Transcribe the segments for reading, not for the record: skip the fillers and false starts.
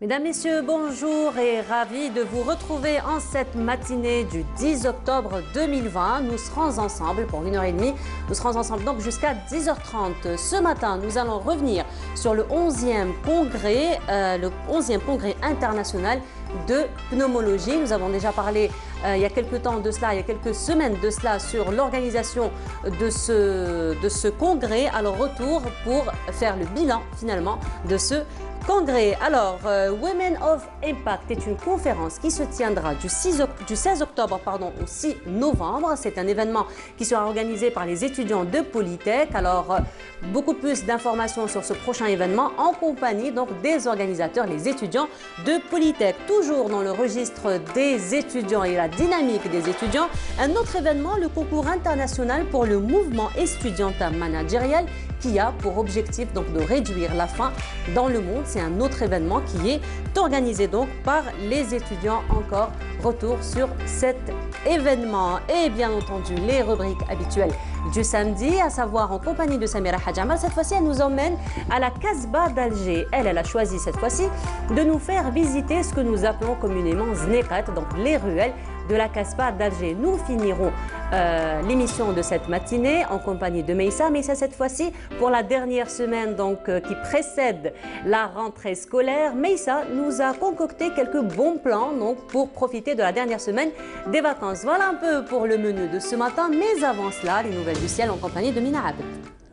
Mesdames, Messieurs, bonjour et ravi de vous retrouver en cette matinée du 10 octobre 2020. Nous serons ensemble pour 1h30. Nous serons ensemble donc jusqu'à 10h30. Ce matin, nous allons revenir sur le 11e congrès international de pneumologie. Nous avons déjà parlé il y a quelques temps de cela, il y a quelques semaines de cela, sur l'organisation de ce congrès. Alors retour pour faire le bilan finalement de ce congrès. Alors, Women of Impact est une conférence qui se tiendra du 16 octobre au 6 novembre. C'est un événement qui sera organisé par les étudiants de Polytech. Alors, beaucoup plus d'informations sur ce prochain événement en compagnie donc des organisateurs, les étudiants de Polytech. Toujours dans le registre des étudiants et la dynamique des étudiants, un autre événement, le concours international pour le mouvement estudiantin managérial qui a pour objectif donc de réduire la faim dans le monde. C'est un autre événement qui est organisé donc par les étudiants. Encore retour sur cet événement et bien entendu les rubriques habituelles du samedi, à savoir en compagnie de Samira Hadjamal. Cette fois-ci, elle nous emmène à la Casbah d'Alger. Elle a choisi cette fois-ci de nous faire visiter ce que nous appelons communément Znekat, donc les ruelles de la Casbah d'Alger. Nous finirons l'émission de cette matinée en compagnie de Meissa. Meissa, cette fois-ci, pour la dernière semaine donc, qui précède la rentrée scolaire, Meissa nous a concocté quelques bons plans donc, pour profiter de la dernière semaine des vacances. Voilà un peu pour le menu de ce matin, mais avant cela, les nouvelles du ciel en compagnie de Mina Abed.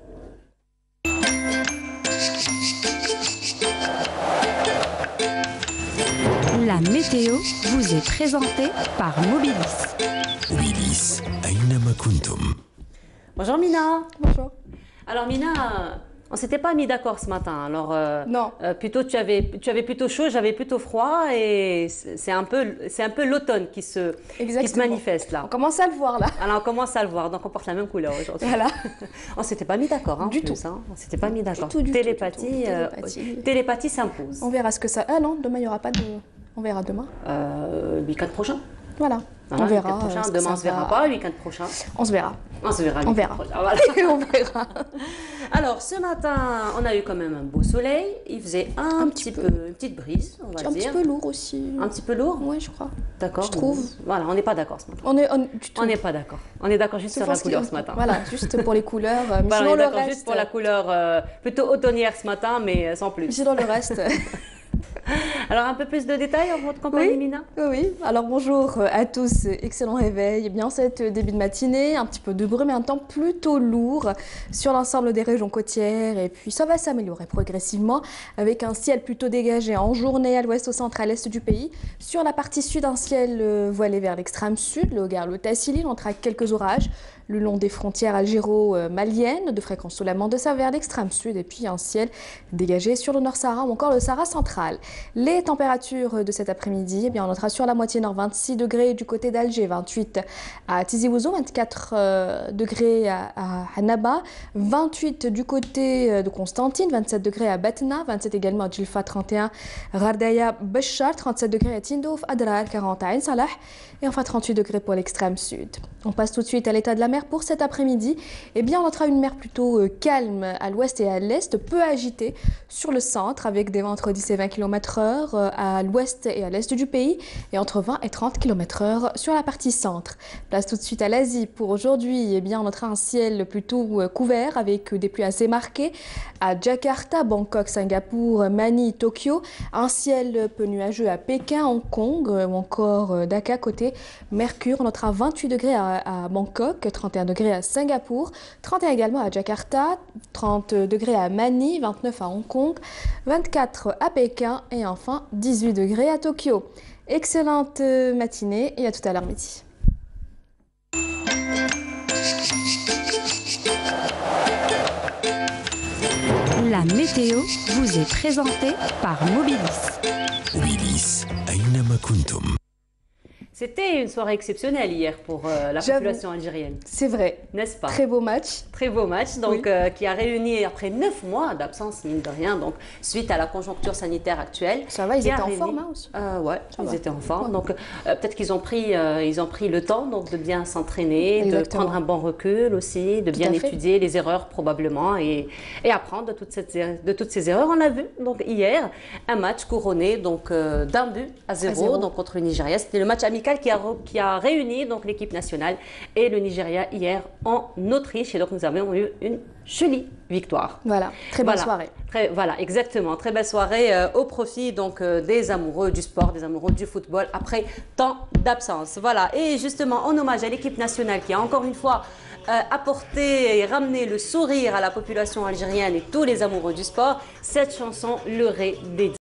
La météo vous est présentée par Mobilis. Mobilis, أينما كنتم. Bonjour Mina. Bonjour. Alors Mina, on s'était pas mis d'accord ce matin. Alors non. Plutôt tu avais plutôt chaud, j'avais plutôt froid et c'est un peu l'automne qui se manifeste là. On commence à le voir là. Alors on commence à le voir, donc on porte la même couleur aujourd'hui. Voilà. On s'était pas mis d'accord Du tout. On s'était pas mis d'accord. Du tout. Télépathie s'impose. On verra ce que ça. Ah non, demain il n'y aura pas de. On verra demain. Le week-end prochain. Voilà. On verra. Demain on se verra pas, le week-end prochain. On se verra. On se verra. On verra. Voilà. On verra. Alors ce matin, on a eu quand même un beau soleil. Il faisait un petit peu, une petite brise, on va dire. Un petit peu lourd aussi. Un petit peu lourd. Oui, je crois. D'accord. Je trouve. Voilà, on n'est pas d'accord ce matin. On n'est pas d'accord. On est d'accord juste sur la couleur ce matin. Voilà, juste pour les couleurs. Mais voilà, sinon on est le d'accord reste. juste pour la couleur plutôt automnière ce matin, mais sans plus. Sinon le reste. Alors un peu plus de détails en votre compagnie, Mina. Oui, alors bonjour à tous, excellent réveil. Eh bien, cette début de matinée, un petit peu de brume et un temps plutôt lourd sur l'ensemble des régions côtières. Et puis ça va s'améliorer progressivement avec un ciel plutôt dégagé en journée à l'ouest, au centre, à l'est du pays. Sur la partie sud, un ciel voilé vers l'extrême sud, le Hogar, le Tassili, on notera quelques orages le long des frontières algéro-maliennes, de fréquence sous la Mandessa vers l'extrême sud, et puis un ciel dégagé sur le Nord Sahara ou encore le Sahara central. Les températures de cet après-midi, eh bien, on notera sur la moitié nord 26 degrés du côté d'Alger, 28 à Tizi Ouzou, 24 degrés à Annaba, 28 du côté de Constantine, 27 degrés à Batna, 27 également à Djilfa, 31 Ghardaya, Béchar, 37 degrés à Tindouf, Adrar, 40 à Ain Salah, et enfin 38 degrés pour l'extrême sud. On passe tout de suite à l'état de la mer pour cet après-midi. Eh bien, on notera une mer plutôt calme à l'ouest et à l'est, peu agitée sur le centre, avec des vents entre 10 et 20 km/h à l'ouest et à l'est du pays, et entre 20 et 30 km/h sur la partie centre. Place tout de suite à l'Asie. Pour aujourd'hui, eh bien, on notera un ciel plutôt couvert, avec des pluies assez marquées à Jakarta, Bangkok, Singapour, Manille, Tokyo. Un ciel peu nuageux à Pékin, Hong Kong ou encore Dhaka côté Mercure. On notera 28 degrés à Bangkok, 31 degrés à Singapour, 31 également à Jakarta, 30 degrés à Manille, 29 à Hong Kong, 24 à Pékin et enfin 18 degrés à Tokyo. Excellente matinée et à tout à l'heure midi. La météo vous est présentée par Mobilis. Mobilis, أينما كنتم. C'était une soirée exceptionnelle hier pour la population algérienne. C'est vrai. N'est-ce pas? Très beau match. Très beau match, donc, Oui. qui a réuni après 9 mois d'absence, mine de rien, donc suite à la conjoncture sanitaire actuelle. Ça va, ils qui a étaient en réuni- forme hein, aussi. Ouais, Ça ils va. étaient en forme. Donc peut-être qu'ils ont pris le temps donc, de bien s'entraîner, de Exactement. prendre un bon recul aussi, de bien à fait. étudier les erreurs probablement et apprendre de toutes ces erreurs. On l'a vu donc hier, un match couronné donc d'un but à 0, 0. donc contre le Nigeria. C'était le match amical qui a réuni donc l'équipe nationale et le Nigeria hier en Autriche. Et donc nous avons eu une jolie victoire. Voilà, très bonne Voilà. soirée. Voilà, exactement. Très belle soirée au profit donc des amoureux du sport, des amoureux du football après tant d'absence. Voilà. Et justement, en hommage à l'équipe nationale qui a encore une fois apporté et ramené le sourire à la population algérienne et tous les amoureux du sport, cette chanson leur est dédiée.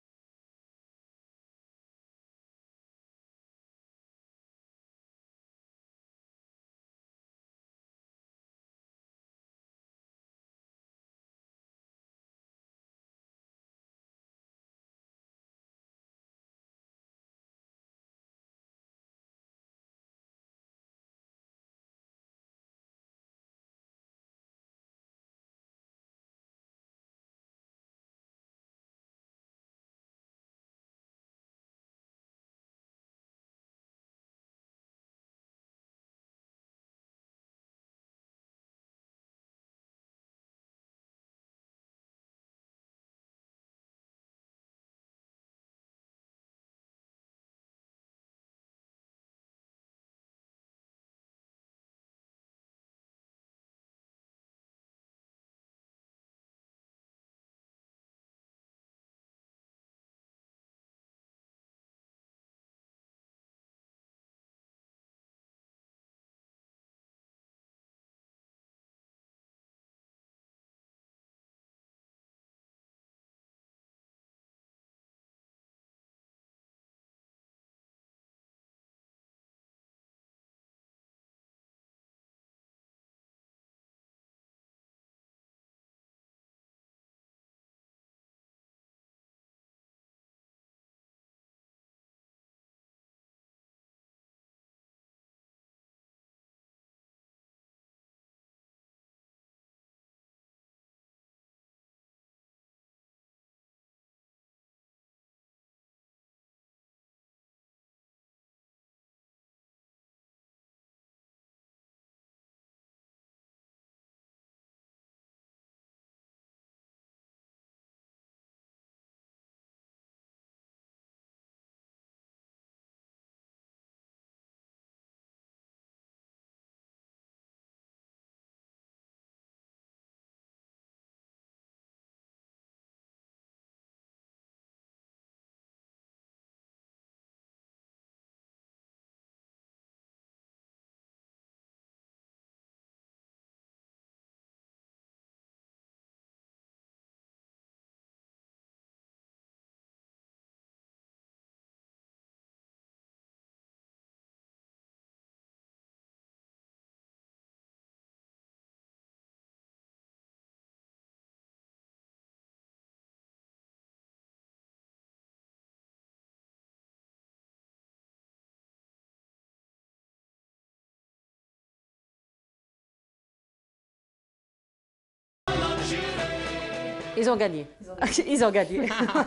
Ils ont gagné. Ils ont gagné.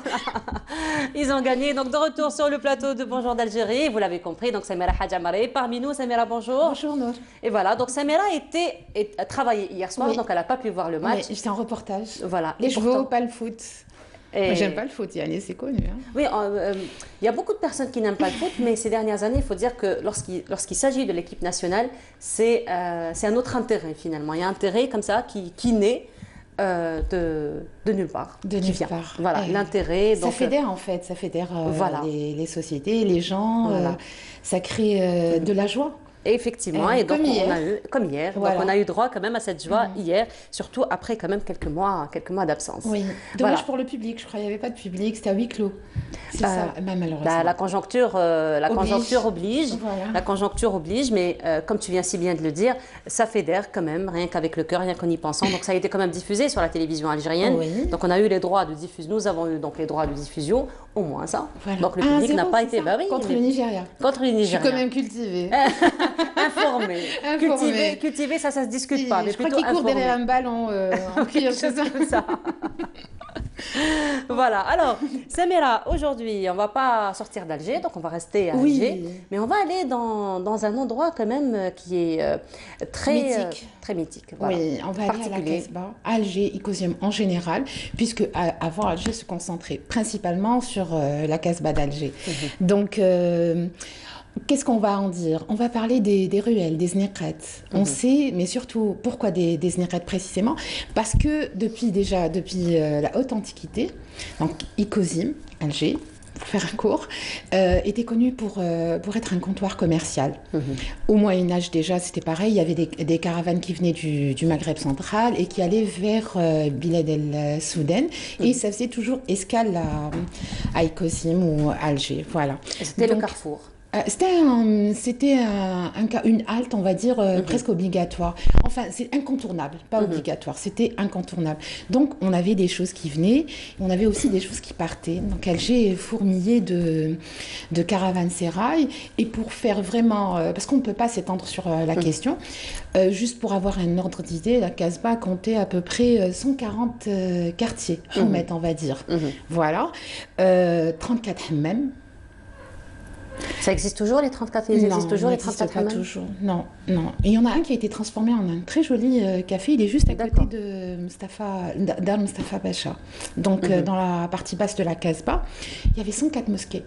Ils ont gagné. Donc, de retour sur le plateau de Bonjour d'Algérie, vous l'avez compris, donc Samira Hadjamare. Parmi nous, Samira, bonjour. Bonjour Nour. Et voilà, donc Samira a travaillé hier soir, Oui. donc elle n'a pas pu voir le match. Ouais, j'étais en reportage. Voilà. Les Et chevaux, pourtant- pas le foot. et- Moi, j'aime pas le foot, Yannis, c'est connu. Hein. Oui, il y a beaucoup de personnes qui n'aiment pas le foot, mais ces dernières années, il faut dire que lorsqu'il s'agit de l'équipe nationale, c'est un autre intérêt finalement. Il y a un intérêt comme ça qui naît de nulle part. De qui nulle vient. part. Voilà, Ouais. l'intérêt. Ça donc, fédère en fait, ça fédère voilà. les sociétés, les gens, Voilà. ça crée de la joie. Et effectivement, Et et donc comme on hier. a eu, comme hier, Voilà. donc on a eu droit quand même à cette joie hier, surtout après quand même quelques mois d'absence. Oui. Dommage Voilà. pour le public, je crois qu'il n'y avait pas de public, c'était à huis clos. C'est ça, malheureusement. La conjoncture oblige. Voilà. La conjoncture oblige, mais comme tu viens si bien de le dire, ça fédère quand même, rien qu'avec le cœur, rien qu'en y pensant. Donc ça a été quand même diffusé sur la télévision algérienne. Oui. Donc on a eu les droits de diffusion. Nous avons eu donc les droits de diffusion, au moins ça. Voilà. Donc le public 1-0, n'a pas c'est été... ça Bah oui, contre le Nigeria. Contre les Je suis Nigériens. quand même cultivée. Informé. Informé. Cultivé, ça se discute pas, mais Je crois plutôt qu'il court informé. derrière un ballon en cuir. Quelque chose comme ça. Voilà, alors Samira, aujourd'hui on va pas sortir d'Alger, donc on va rester à Alger, mais on va aller dans un endroit quand même qui est très mythique. Voilà. Oui, on va aller à la Casbah, Alger, Icosium en général, puisque avant Alger se concentrait principalement sur la Casbah d'Alger. Donc qu'est-ce qu'on va en dire? On va parler des ruelles, des zniqat. On sait, mais surtout, pourquoi des zniqat précisément? Parce que depuis la haute antiquité, donc Icosium, Alger, pour faire un court, était connu pour être un comptoir commercial. Au Moyen-Âge déjà, c'était pareil, il y avait des caravanes qui venaient du Maghreb central et qui allaient vers Bilad el-Soudan, et ça faisait toujours escale à Icosium ou à Alger. Voilà. C'était le carrefour. C'était une halte, on va dire, presque obligatoire. Enfin, c'est incontournable, pas obligatoire, c'était incontournable. Donc, on avait des choses qui venaient, on avait aussi des choses qui partaient. Donc, Alger est fourmillé de caravansérails. Et pour faire vraiment... parce qu'on ne peut pas s'étendre sur la question, juste pour avoir un ordre d'idée, la Casbah comptait à peu près 140 quartiers, on va dire. Voilà. 34 hammams. Ça existe toujours les 34 Ils existent toujours les 34 pas toujours. Non. Et il y en a un qui a été transformé en un très joli café. Il est juste à côté de Dar Mustafa Pacha. Donc dans la partie basse de la Casbah, il y avait 104 mosquées.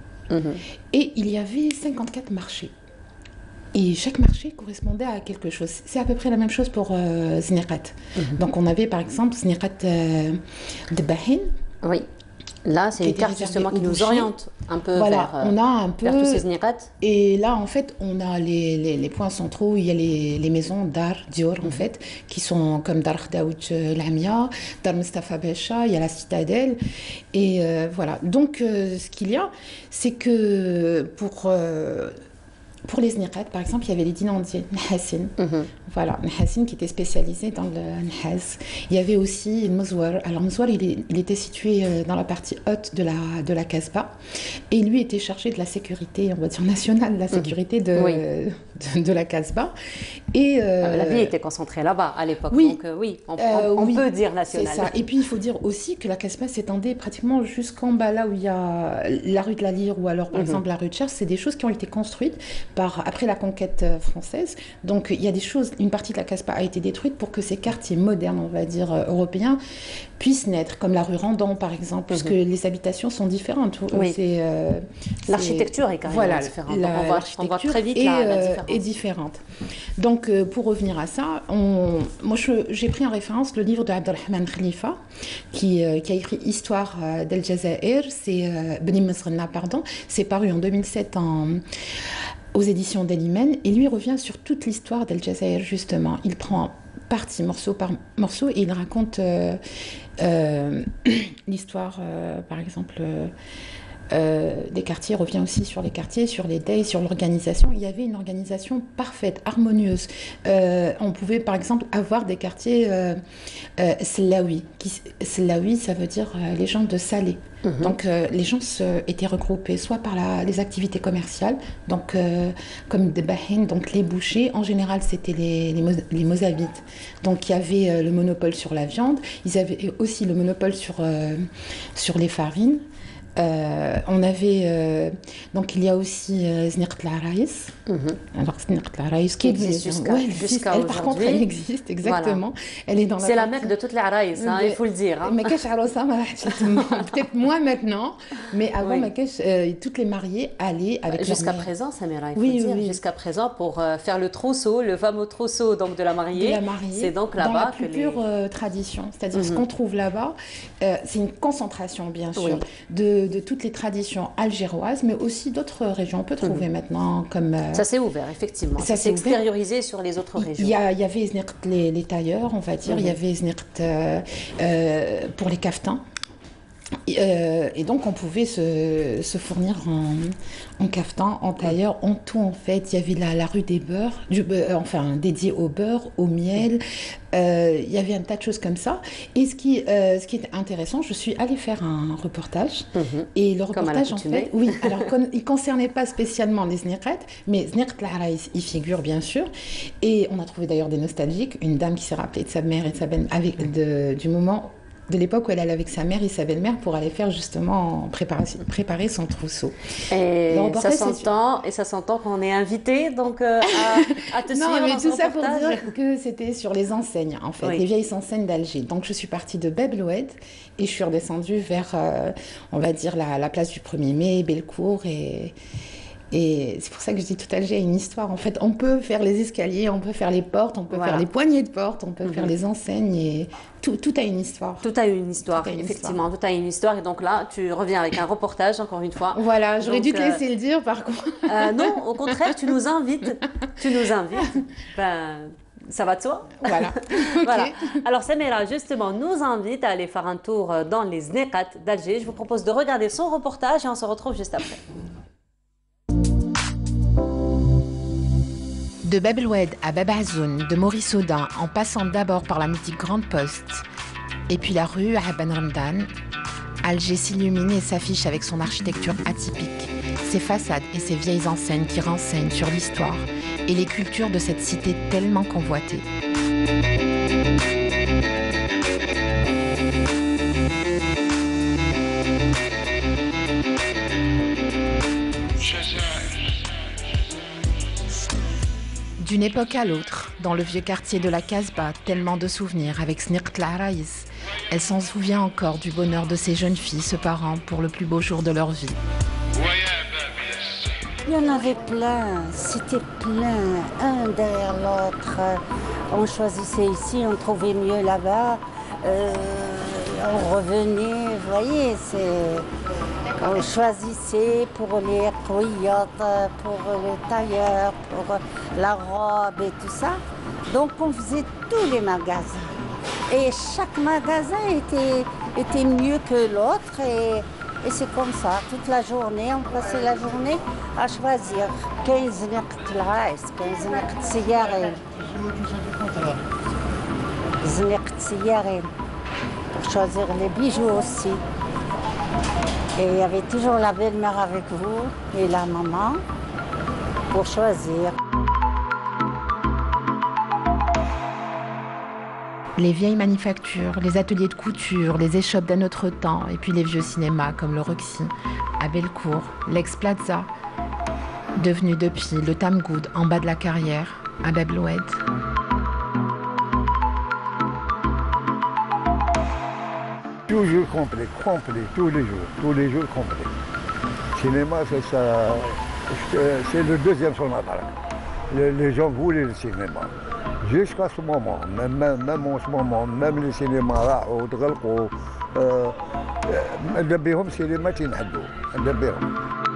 Et il y avait 54 marchés. Et chaque marché correspondait à quelque chose. C'est à peu près la même chose pour Zniqat. Donc on avait par exemple Zniqat de Bahin. Oui. Là, c'est une carte justement qui nous oriente un peu vers tous ces zniqat. Et là, en fait, on a les points centraux. Il y a les maisons Dar, Dior, en fait, qui sont comme Dar Daoud Lamia, Dar Mustafa Becha, il y a la citadelle. Et voilà. Donc, ce qu'il y a, c'est que pour les zniqat, par exemple, il y avait les dynandiers, Nhassin. Voilà, Nhassin qui était spécialisé dans le Nhaz. Il y avait aussi le Mzouar. Alors, Mzouar, il était situé dans la partie haute de la Casbah. Et lui était chargé de la sécurité, on va dire nationale, de la sécurité de la Casbah. Et, la vie était concentrée là-bas à l'époque. Oui. Donc, on peut dire nationale. C'est ça. Et puis, il faut dire aussi que la Casbah s'étendait pratiquement jusqu'en bas, là où il y a la rue de la Lyre ou alors, par exemple, la rue de Cherche. C'est des choses qui ont été construites après la conquête française. Donc, il y a des choses, une partie de la Casbah a été détruite pour que ces quartiers modernes, on va dire, européens, puissent naître, comme la rue Randan, par exemple, puisque les habitations sont différentes. Oui. L'architecture est quand même différente. On voit très vite la différence. Est différente. Donc, pour revenir à ça, moi, j'ai pris en référence le livre de Abdelrahman Khalifa, qui a écrit Histoire d'El Jazair, c'est Beni Mesrena, pardon, c'est paru en 2007 aux éditions d'Elimen, et lui revient sur toute l'histoire d'El Jazair, justement. Il prend partie morceau par morceau et il raconte l'histoire, par exemple, des quartiers, revient aussi sur les quartiers, sur les days, sur l'organisation. Il y avait une organisation parfaite, harmonieuse. On pouvait par exemple avoir des quartiers Slawi. Slawi, ça veut dire les gens de Salé. Donc les gens étaient regroupés soit par les activités commerciales, donc comme des Bahin, donc les bouchers. En général, c'était les Mozabites. Donc il y avait le monopole sur la viande. Ils avaient aussi le monopole sur les farines. On avait donc il y a aussi Zniqat al-Araïs. Alors Zniqat al-Araïs qui existe jusqu'à aujourd'hui. Par contre, elle existe exactement. Voilà. Elle est dans c'est la Mecque de toutes les Araïs, il faut le dire. Mais peut-être moins maintenant, mais avant toutes les mariées allaient avec jusqu'à présent, Samira, il faut dire. Jusqu'à présent, pour faire le trousseau, le fameux trousseau donc de la mariée, c'est donc là-bas dans la plus pure tradition. C'est-à-dire ce qu'on trouve là-bas, c'est une concentration bien sûr de toutes les traditions algéroises, mais aussi d'autres régions. On peut trouver maintenant comme... Ça s'est ouvert, effectivement. Ça s'est extériorisé sur les autres régions. Il y avait Zniqat les tailleurs, on va dire. Il y avait Zniqat pour les caftans. Et donc, on pouvait se fournir en caftan, en tailleur, en tout en fait. Il y avait la rue des beurs, enfin dédiée au beurre, au miel. Il y avait un tas de choses comme ça. Et ce qui est intéressant, je suis allée faire un reportage. Et le reportage, en fait, oui, alors il ne concernait pas spécialement les Zniqat, mais Zniqat l'Araïs y figure bien sûr. Et on a trouvé d'ailleurs des nostalgiques, une dame qui s'est rappelée de sa mère et de sa belle-mère, du moment de l'époque où elle allait avec sa mère et sa belle-mère pour aller faire justement préparer son trousseau. Et ça s'entend qu'on est invité donc à te suivre. Non, mais dans tout ça pour reportage. dire que c'était sur les enseignes en fait, les vieilles enseignes d'Alger. Donc je suis partie de Bab el-Oued et je suis redescendue vers, on va dire, la place du 1er mai, Bellecour et c'est pour ça que je dis tout Alger a une histoire. En fait, on peut faire les escaliers, on peut faire les portes, on peut faire les poignées de porte, on peut faire les enseignes et tout a une histoire. Tout a une histoire, effectivement. Tout a une histoire. Et donc là, tu reviens avec un reportage, encore une fois. Voilà, j'aurais dû te laisser le dire par contre. Non, au contraire, tu nous invites. Tu nous invites. Ben, ça va de soi. Voilà. Voilà. Alors, Samira, justement, nous invite à aller faire un tour dans les Zniqat d'Alger. Je vous propose de regarder son reportage et on se retrouve juste après. De Bab el-Oued à Bab Azoun, de Maurice Audin, en passant d'abord par la mythique Grande Poste, et puis la rue à Ben Ramdan, Alger s'illumine et s'affiche avec son architecture atypique, ses façades et ses vieilles enseignes qui renseignent sur l'histoire et les cultures de cette cité tellement convoitée. D'une époque à l'autre, dans le vieux quartier de la Casbah, tellement de souvenirs avec Zniqat l'Araïs. Elle s'en souvient encore du bonheur de ces jeunes filles se parant pour le plus beau jour de leur vie. Il y en avait plein, c'était plein, un derrière l'autre. On choisissait ici, on trouvait mieux là-bas. On revenait, vous voyez, on choisissait pour les couillottes, pour le tailleur, pour la robe et tout ça. Donc on faisait tous les magasins. Et chaque magasin était mieux que l'autre. Et c'est comme ça, toute la journée, on passait la journée à choisir 15 نقط العايس, 15 نقط سيارين. Pour choisir les bijoux aussi. Et il y avait toujours la belle-mère avec vous et la maman pour choisir. Les vieilles manufactures, les ateliers de couture, les échoppes d'un autre temps, et puis les vieux cinémas comme le Roxy, à Bellecour, l'Ex-Plaza, devenu depuis le Tamgoud en bas de la carrière, à Bab el-Oued. Toujours complet, tous les jours complet. Cinéma, c'est ça, c'est le deuxième sur la table. Les gens voulaient le cinéma. Jusqu'à ce moment, même en ce moment, même les cinémas là, وتغلقوا ماذا بهم سينما تنحدوا ماذا بهم.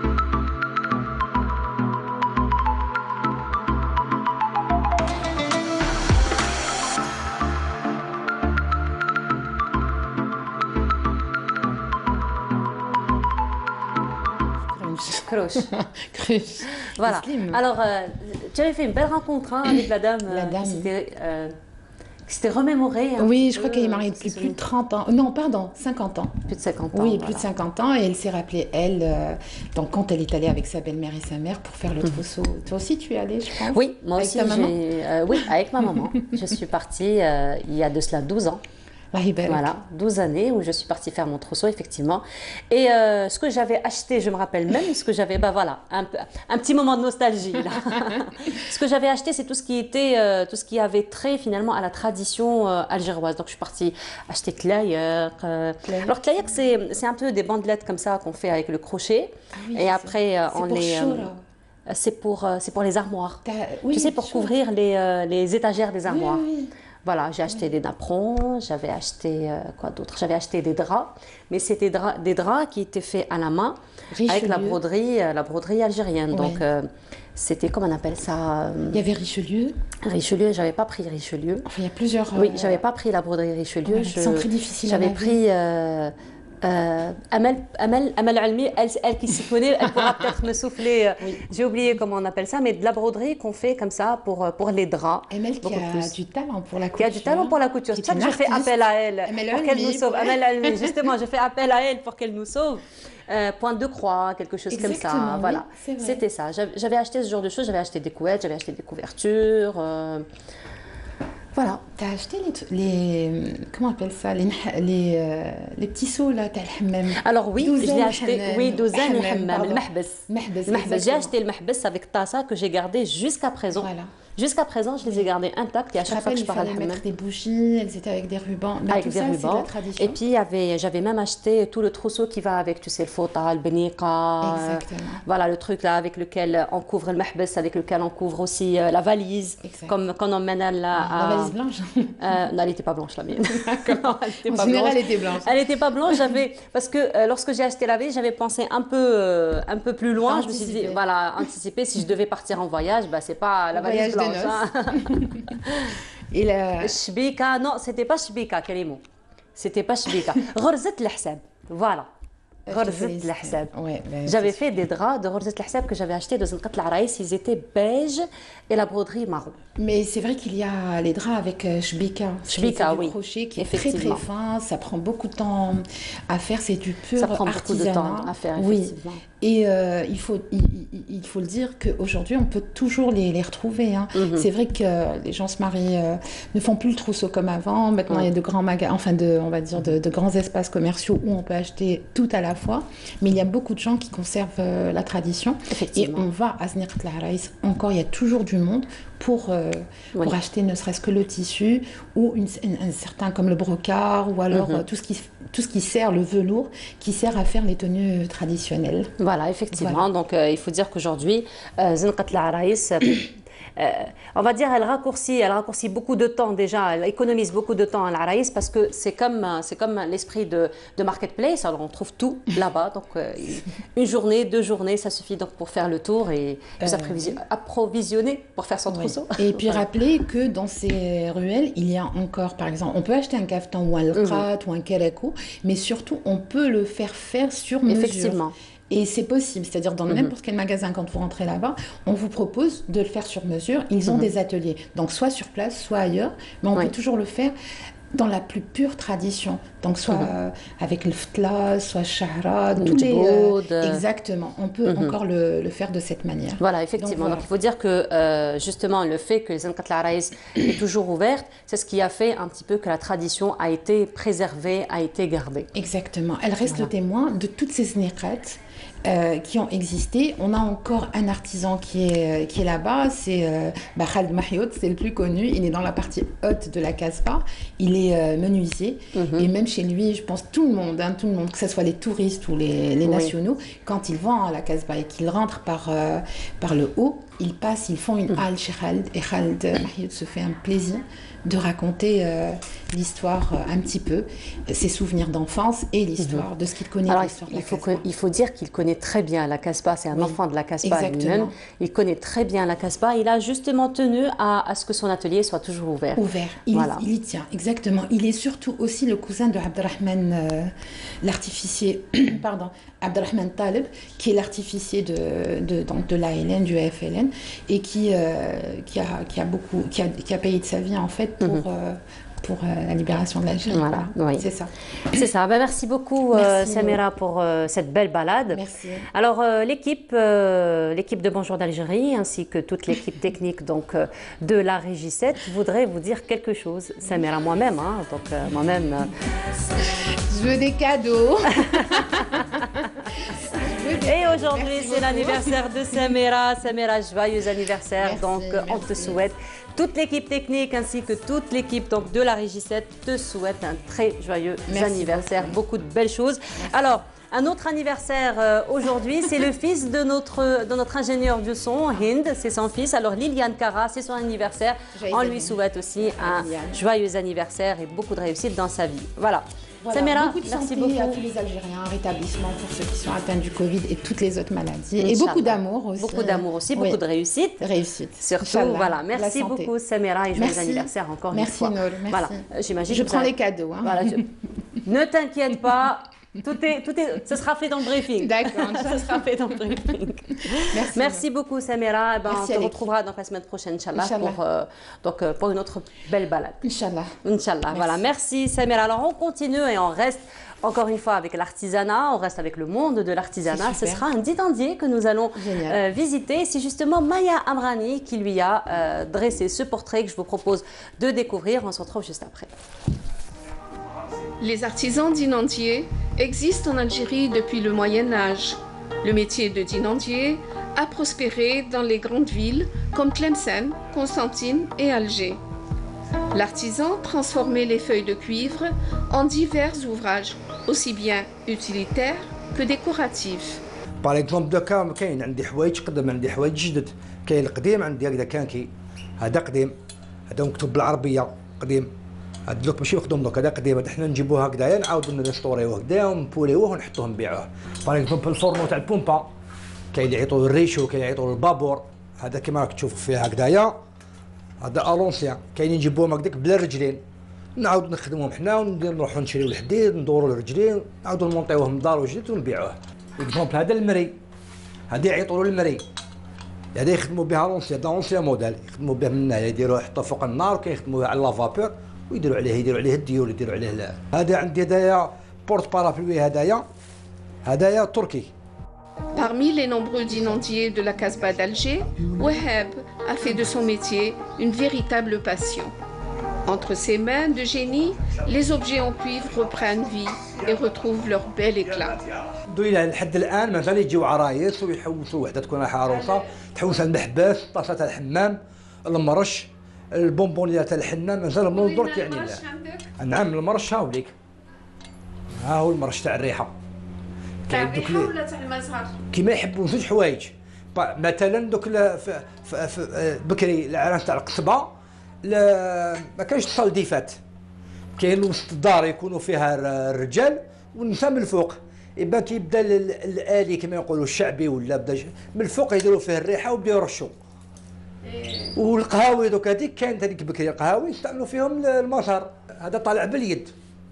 Cruche. Voilà. Alors, tu avais fait une belle rencontre avec la dame. qui s'était remémorée. Oui, je crois qu'elle est mariée depuis plus de 30 ans. Non, pardon, 50 ans. Plus de 50 ans. Oui, plus de 50 ans. Et elle s'est rappelée, donc quand elle est allée avec sa belle-mère et sa mère pour faire le trousseau. Toi aussi, tu es allée, je pense? Oui, moi avec aussi. Ta maman oui, avec ma maman. Je suis partie il y a de cela 12 ans. Voilà, 12 années où je suis partie faire mon trousseau, effectivement. Et ce que j'avais acheté, je me rappelle même, ce que j'avais, voilà, un petit moment de nostalgie, là. Ce que j'avais acheté, c'est tout ce qui avait trait, finalement, à la tradition algéroise. Donc, je suis partie acheter tlaïek. Alors, tlaïek, c'est un peu des bandelettes comme ça qu'on fait avec le crochet. Ah oui, et après, on les... c'est pour les armoires. Oui, tu sais, pour couvrir les étagères des armoires. Oui. Voilà, j'ai acheté des napperons, j'avais acheté quoi d'autre? J'avais acheté des draps, mais c'était des draps qui étaient faits à la main avec la broderie algérienne. Ouais. Donc c'était, comment on appelle ça? Il y avait Richelieu. Richelieu, j'avais pas pris Richelieu. Enfin, il y a plusieurs. Oui, j'avais pas pris la broderie Richelieu. Ouais, sont très difficiles. J'avais pris Amel Almi, elle qui s'y connaît, elle pourra peut-être me souffler. J'ai oublié comment on appelle ça, mais de la broderie qu'on fait comme ça pour les draps. Amel qui a du talent pour la couture. Qui a du talent pour la couture. C'est ça que je fais appel à elle pour qu'elle nous sauve. Amel Almi, justement, je fais appel à elle pour qu'elle nous sauve. Pointe de croix, quelque chose comme ça. Voilà, c'était ça. J'avais acheté ce genre de choses. J'avais acheté des couettes, j'avais acheté des couvertures. Voilà. T'as acheté les comment on appelle ça, les petits seaux là, t'as le hammam. Alors oui, je l'ai acheté, oui, douzaine le hammam, le mahbes. J'ai acheté le mahbes avec tassa que j'ai gardé jusqu'à présent. Voilà. Jusqu'à présent, je les ai gardées intactes et à chaque fois que je pars à l'hammam. Mettre des bougies, elles étaient avec des rubans. Mais avec tout des ça, rubans. C'est la tradition. Et puis j'avais même acheté tout le trousseau qui va avec, tu sais, le fota, le benika. Exactement. Voilà le truc là avec lequel on couvre le mahbes, avec lequel on couvre aussi la valise. Exactement. Comme quand on mène la valise blanche. Non, elle n'était pas blanche la mienne. En général, elle était blanche. Elle n'était pas blanche. Parce que lorsque j'ai acheté la valise, j'avais pensé un peu plus loin. Je me suis dit, voilà, anticiper si je devais partir en voyage, bah c'est pas la valise blanche. Et la Shbika, non, c'était pas Shbika, Kalimou. C'était pas Shbika. Ghorzet l'hsab. Voilà. Ghorzet l'hsab. J'avais fait des draps de Ghorzet l'hsab que j'avais achetés dans une Qat al-Araïs. Ils étaient beige et la broderie marron. Mais c'est vrai qu'il y a les draps avec Shbika. Shbika, oui. Crochet qui est très très fin. Ça prend beaucoup de temps à faire. C'est du pur artisanat. Ça prend beaucoup de temps à faire, effectivement. Oui. Et il faut le dire qu'aujourd'hui, on peut toujours les retrouver. Hein. C'est vrai que les gens se marient, ne font plus le trousseau comme avant. Maintenant, il y a de grands magasins, enfin, on va dire de grands espaces commerciaux où on peut acheter tout à la fois. Mais il y a beaucoup de gens qui conservent la tradition. Et on va à Znir Qat al-Araïs. Encore, il y a toujours du monde pour acheter ne serait-ce que le tissu ou un certain comme le brocart ou alors tout ce qui sert, le velours, qui sert à faire les tenues traditionnelles. Voilà, effectivement. Voilà. Donc, il faut dire qu'aujourd'hui, Znir Qat al-Araïs, on va dire, elle raccourcit beaucoup de temps déjà, elle économise beaucoup de temps à l'Araïs parce que c'est comme l'esprit de marketplace, alors on trouve tout là-bas, donc une journée, 2 journées, ça suffit donc pour faire le tour et approvisionner pour faire son trousseau. Et puis rappeler que dans ces ruelles, il y a encore, par exemple, on peut acheter un caftan ou un lqat ou un kelako, mais surtout on peut le faire sur mesure. Effectivement. Et c'est possible, c'est-à-dire dans n'importe quel magasin, quand vous rentrez là-bas, on vous propose de le faire sur mesure. Ils ont des ateliers, donc soit sur place, soit ailleurs, mais on peut toujours le faire dans la plus pure tradition. Donc soit avec le ftla, soit shahra, tous les... exactement, on peut encore le faire de cette manière. Voilà, effectivement. Donc il faut dire que justement le fait que les Znir Qat al-Araïs est toujours ouverte, c'est ce qui a fait un petit peu que la tradition a été préservée, a été gardée. Exactement. Elle reste le témoin de toutes ces Znirqat qui ont existé. On a encore un artisan qui est là-bas, c'est Khaled Mahyoud, c'est le plus connu. Il est dans la partie haute de la Casbah. Il est menuisier et même chez lui, je pense tout le monde, que ce soit les touristes ou les nationaux, quand ils vont à la Casbah et qu'ils rentrent par le haut, ils font une halle chez Khaled et Khaled Mahyoud se fait un plaisir de raconter l'histoire un petit peu, ses souvenirs d'enfance et l'histoire de ce qu'il connaît. Alors, il faut dire qu'il connaît très bien la Casbah, c'est un enfant de la Casbah lui-même. Il connaît très bien la Casbah, il a justement tenu à ce que son atelier soit toujours ouvert. Il y tient, exactement. Il est surtout aussi le cousin de Abdelrahman, l'artificier, pardon, Abdelrahman Taleb, qui est l'artificier de l'ALN, du AFLN, et qui a payé de sa vie en fait pour la libération de l'Algérie. Voilà, oui. C'est ça. C'est ça. Ben, merci beaucoup Samira pour cette belle balade. Merci. Alors l'équipe de Bonjour d'Algérie ainsi que toute l'équipe technique donc de la Régie 7 voudrait vous dire quelque chose. Samira, moi-même, Je veux des cadeaux. Et aujourd'hui, c'est l'anniversaire de Samira. Samira, joyeux anniversaire. On te souhaite, toute l'équipe technique ainsi que toute l'équipe de la Régie 7 te souhaite un très joyeux anniversaire. Beaucoup de belles choses. Alors, un autre anniversaire aujourd'hui, c'est le fils de notre ingénieur du son, Hind, c'est son fils. Alors Liliane Cara, c'est son anniversaire. On lui souhaite aussi un joyeux anniversaire et beaucoup de réussite dans sa vie. Voilà. Samira, beaucoup de merci santé beaucoup. à tous les Algériens, rétablissement pour ceux qui sont atteints du Covid et toutes les autres maladies. Et beaucoup d'amour aussi. Beaucoup d'amour aussi, beaucoup de réussite. Surtout, Inch'Allah, voilà. Merci beaucoup Samira et joyeux anniversaire encore une fois. Merci Nour, merci. Voilà, j'imagine. Je prends les cadeaux. Hein. Voilà, ne t'inquiète pas. ce sera fait dans le briefing. D'accord. Ce sera fait dans le briefing. Merci beaucoup, Samira. On te retrouvera donc la semaine prochaine, Inch'Allah, pour une autre belle balade. Inch'Allah. Inch'Allah. Voilà, merci, Samira. Alors, on continue et on reste encore une fois avec l'artisanat, on reste avec le monde de l'artisanat. Ce sera un ditandier que nous allons visiter. C'est justement Maya Amrani qui lui a dressé ce portrait que je vous propose de découvrir. On se retrouve juste après. Les artisans dinandiers existent en Algérie depuis le Moyen Âge. Le métier de dinandier a prospéré dans les grandes villes comme Tlemcen, Constantine et Alger. L'artisan transformait les feuilles de cuivre en divers ouvrages, aussi bien utilitaires que décoratifs. Par exemple, دوكا كاين عندي حوايج قدم عندي حوايج جدد كاين القديم عندي هكذا كانكي هذا قديم هذا مكتوب بالعربيه قديم هذا دوك ماشي مخدوم دوك هذا قديم هذا حنا نجيبوه هكذايا نعاودو نستوريوه هكذايا ونبوليوه ونحطوه نبيعوه. باغ اكزومبل الفورنو تاع البومبا كاين اللي يعيطوا الريشو كاين اللي يعيطوا البابور هذا كيما راك تشوف فيه هكذايا هذا الونسيان كاينين نجيبوهم هكذاك بلا رجلين نعاودو نخدموهم حنا ونروحو نشريو الحديد ندورو الرجلين نعاودو نمونطيوه من دار وجديد ونبيعوه. اكزومبل هذا المري هذا يعيطوا له المري هذا يخدموا بها لونسيان موديل يخدموا به من هنايا يديروه يحطوه فوق النار وكيخدموا به على لافابور ويديروا عليه الديول يديروا عليه هذا عندي هذايا بورت بارابلوي هذايا تركي. Parmi les nombreux dinandiers de la Casbah d'Alger, Wahab a fait de son métier une véritable passion. Entre ses mains de génie, les objets en cuivre reprennent vie et retrouvent leur bel éclat. دويلة لحد الآن مازال يجيو عرايس ويحوسوا وحدة تكون رايحة عروسة تحوس على المحباس طاسة تاع الحمام المرش البونبونيات تاع الحنة مازال من درك يعني لا. نعم المرش هاوليك ها هو المرش تاع الريحة. تاع الريحة ولا تاع المزهر؟ كيما يحبوا زوج حوايج مثلا دوك بكري العرس تاع القصبة ما كانش الصالديفات كاين وسط الدار يكونوا فيها الرجال والنساء من الفوق يبقى كيبدا الالي كما يقولوا الشعبي ولا بدا من الفوق يديروا فيه الريحه ويبداو يرشوا. والقهاوي دوك هذيك كانت هذيك بكري القهاوي يستعملوا فيهم المسار هذا طالع باليد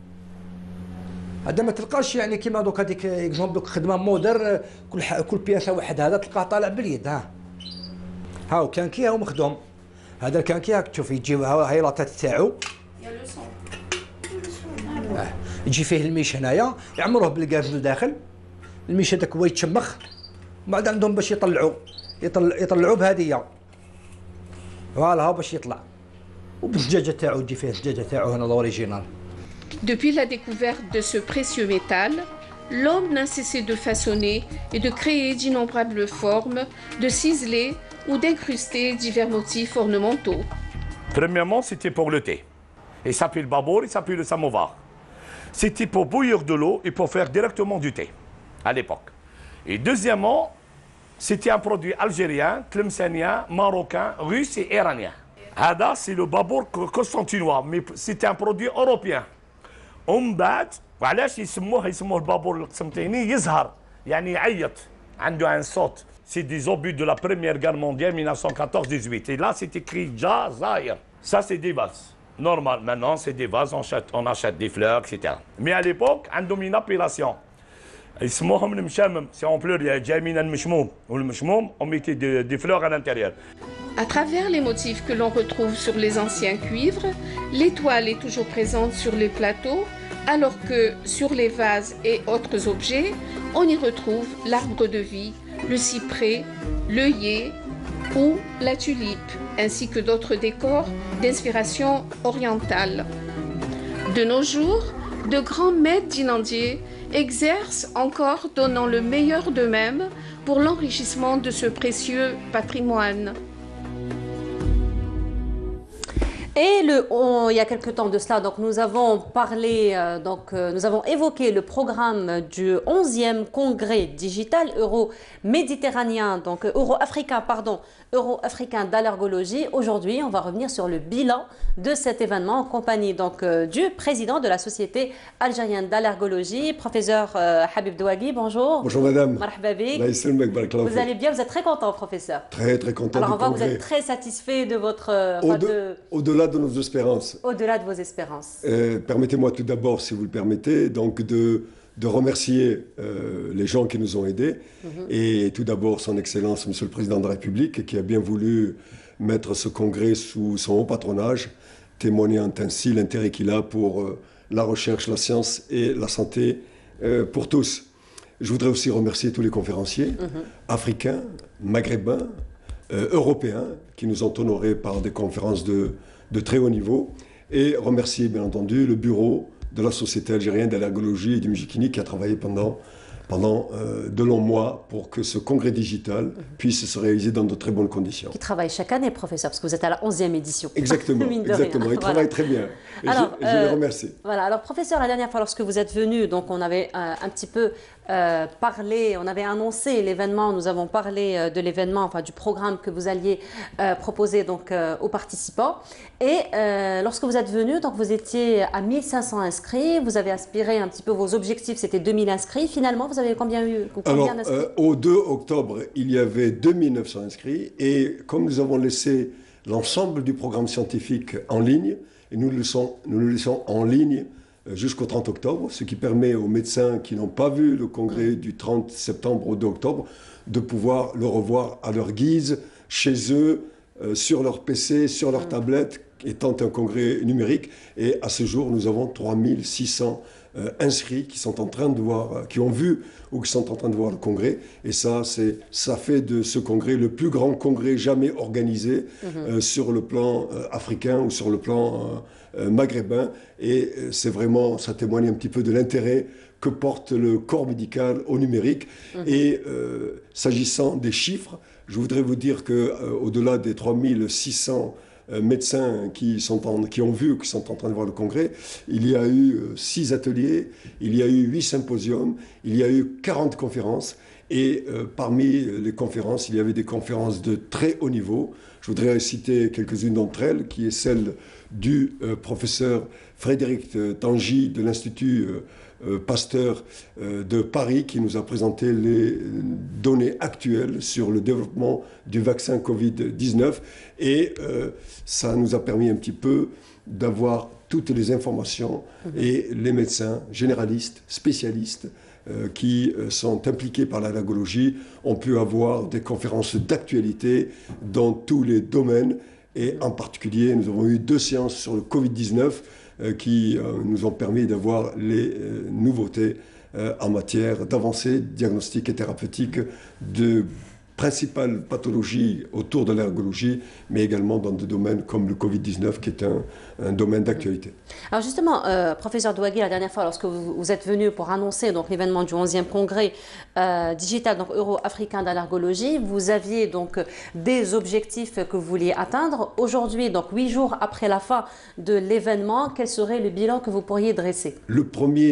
هذا ما تلقاش يعني كيما دوك هذيك اكزومبل دوك خدمه مودر كل بياسه واحد هذا تلقاه طالع باليد هاو كان كي هاو مخدوم هذا الكانكي هاك تشوف يجي هاي لاطات تاعو يجي فيه الميش هنايا يعمروه بالغاز لداخل الميش هذاك هو يتشمخ ومن بعد عندهم باش يطلعوا بهذه فوالا ها باش يطلع وبالزجاجه تاعو تجي فيه الزجاجه تاعو هنا الاوريجينال. Depuis la découverte de ce précieux métal, l'homme n'a cessé de façonner et de créer d'innombrables formes, de ciseler ou d'incruster divers motifs ornementaux. Premièrement, c'était pour le thé. Il s'appelle le babour, il s'appelle le samovar. C'était pour bouillir de l'eau et pour faire directement du thé, à l'époque. Et deuxièmement, c'était un produit algérien, tlemcenien, marocain, russe et iranien. Hada, c'est le babour constantinois, mais c'était un produit européen. بعد وعلاش يسموه البابور القسنطيني يزهر يعني يعيط عنده un صوت. C'est des obus de la Première Guerre mondiale 1914-18. Et là, c'est écrit Jazair. Ça, c'est des vases. Normal, maintenant, c'est des vases, on achète des fleurs, etc. Mais à l'époque, عندهم une appellation. اسمهم المشمم, c'est en pluriel, جاي من المشموم. والمشموم, on mettait des fleurs à l'intérieur. À travers les motifs que l'on retrouve sur les anciens cuivres, l'étoile est toujours présente sur les plateaux, alors que sur les vases et autres objets, on y retrouve l'arbre de vie, le cyprès, l'œillet ou la tulipe, ainsi que d'autres décors d'inspiration orientale. De nos jours, de grands maîtres dinandiers exercent encore, donnant le meilleur d'eux-mêmes pour l'enrichissement de ce précieux patrimoine. Et il y a quelque temps de cela, donc nous avons parlé, nous avons évoqué le programme du 11e congrès digital euro-méditerranéen, donc euro-africain d'allergologie. Aujourd'hui, on va revenir sur le bilan de cet événement en compagnie du président de la Société algérienne d'allergologie, professeur Habib Douagui. Bonjour. Bonjour madame. Marhaba bik. Vous allez bien, vous êtes très content, professeur. Très très content. Alors on voit que vous êtes très satisfait de votre... Au-delà de nos espérances. Au-delà de vos espérances. Permettez-moi tout d'abord, si vous le permettez, donc de remercier les gens qui nous ont aidés. Et tout d'abord, son Excellence, Monsieur le Président de la République, qui a bien voulu mettre ce congrès sous son haut patronage, témoignant ainsi l'intérêt qu'il a pour la recherche, la science et la santé pour tous. Je voudrais aussi remercier tous les conférenciers africains, maghrébins, européens, qui nous ont honorés par des conférences de très haut niveau, et remercier bien entendu le bureau de la Société algérienne d'allergologie et d'immunogénie qui a travaillé pendant de longs mois pour que ce congrès digital puisse se réaliser dans de très bonnes conditions. Qui travaille chaque année, professeur, parce que vous êtes à la 11e édition. Exactement, exactement. Il travaille très bien. Et alors, je les remercie. Voilà. Alors, professeur, la dernière fois, lorsque vous êtes venu, donc on avait un petit peu parlé, on avait annoncé l'événement, nous avons parlé de l'événement, enfin du programme que vous alliez proposer donc aux participants. Et lorsque vous êtes venu, donc vous étiez à 1500 inscrits, vous avez aspiré un petit peu vos objectifs, c'était 2000 inscrits. Finalement, vous avez combien d'inscrits? Au 2 octobre, il y avait 2900 inscrits. Et comme nous avons laissé l'ensemble du programme scientifique en ligne, et nous le laissons en ligne jusqu'au 30 octobre, ce qui permet aux médecins qui n'ont pas vu le congrès du 30 septembre au 2 octobre de pouvoir le revoir à leur guise, chez eux, sur leur PC, sur leur tablette, étant un congrès numérique. Et à ce jour, nous avons 3600 inscrits qui sont en train de voir, qui ont vu ou qui sont en train de voir le congrès. Et ça fait de ce congrès le plus grand congrès jamais organisé sur le plan africain ou sur le plan maghrébin. Et c'est vraiment, ça témoigne un petit peu de l'intérêt que porte le corps médical au numérique. Et s'agissant des chiffres, je voudrais vous dire qu'au-delà des 3600 médecins qui ont vu ou qui sont en train de voir le congrès, il y a eu 6 ateliers, il y a eu 8 symposiums, il y a eu 40 conférences. Et parmi les conférences, il y avait des conférences de très haut niveau. Je voudrais citer quelques-unes d'entre elles, qui est celle du professeur Frédéric Tangy de l'Institut Pasteur de Paris, qui nous a présenté les données actuelles sur le développement du vaccin Covid-19. Et ça nous a permis un petit peu d'avoir toutes les informations. Et les médecins généralistes, spécialistes, qui sont impliqués par l'allergologie ont pu avoir des conférences d'actualité dans tous les domaines. Et en particulier, nous avons eu 2 séances sur le Covid-19 qui nous ont permis d'avoir les nouveautés en matière d'avancées diagnostiques et thérapeutiques de principales pathologies autour de l'allergologie, mais également dans des domaines comme le Covid-19, qui est un domaine d'actualité. Alors justement, professeur Douagui, la dernière fois, lorsque vous êtes venu pour annoncer donc l'événement du 11e congrès digital donc euro-africain d'allergologie, vous aviez donc des objectifs que vous vouliez atteindre. Aujourd'hui, donc 8 jours après la fin de l'événement, quel serait le bilan que vous pourriez dresser? La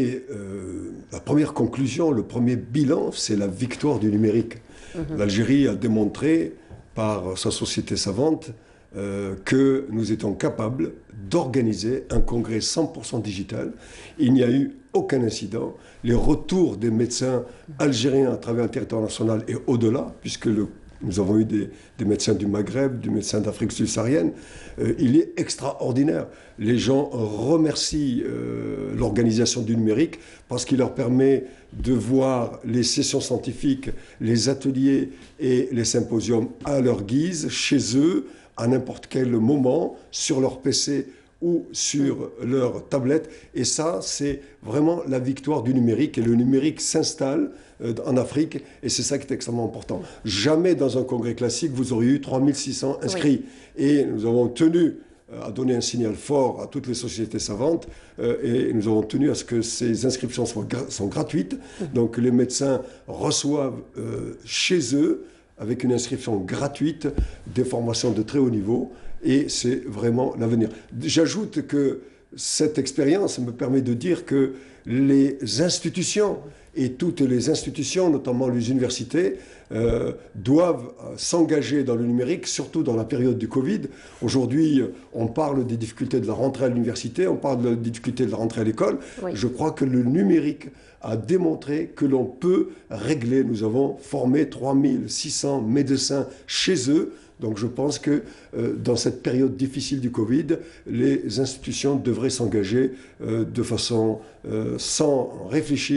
première conclusion, le premier bilan, c'est la victoire du numérique. L'Algérie a démontré par sa société savante que nous étions capables d'organiser un congrès 100% digital. Il n'y a eu aucun incident. Les retours des médecins algériens à travers le territoire national et au-delà, puisque nous avons eu des médecins du Maghreb, des médecins d'Afrique subsaharienne, il est extraordinaire. Les gens remercient l'organisation du numérique parce qu'il leur permet de voir les sessions scientifiques, les ateliers et les symposiums à leur guise, chez eux, à n'importe quel moment, sur leur PC ou sur leur tablette. Et ça, c'est vraiment la victoire du numérique. Et le numérique s'installe en Afrique, et c'est ça qui est extrêmement important. Jamais dans un congrès classique, vous auriez eu 3600 inscrits. Oui. Et nous avons tenu à donner un signal fort à toutes les sociétés savantes, et nous avons tenu à ce que ces inscriptions sont gratuites. Donc les médecins reçoivent chez eux, avec une inscription gratuite, des formations de très haut niveau, et c'est vraiment l'avenir. J'ajoute que cette expérience me permet de dire que les institutions, et toutes les institutions, notamment les universités, doivent s'engager dans le numérique, surtout dans la période du Covid. Aujourd'hui, on parle des difficultés de la rentrée à l'université, on parle des difficultés de la rentrée à l'école. Oui. Je crois que le numérique a démontré que l'on peut régler. Nous avons formé 3600 médecins chez eux. Donc je pense que dans cette période difficile du Covid, les institutions devraient s'engager de façon sans réfléchir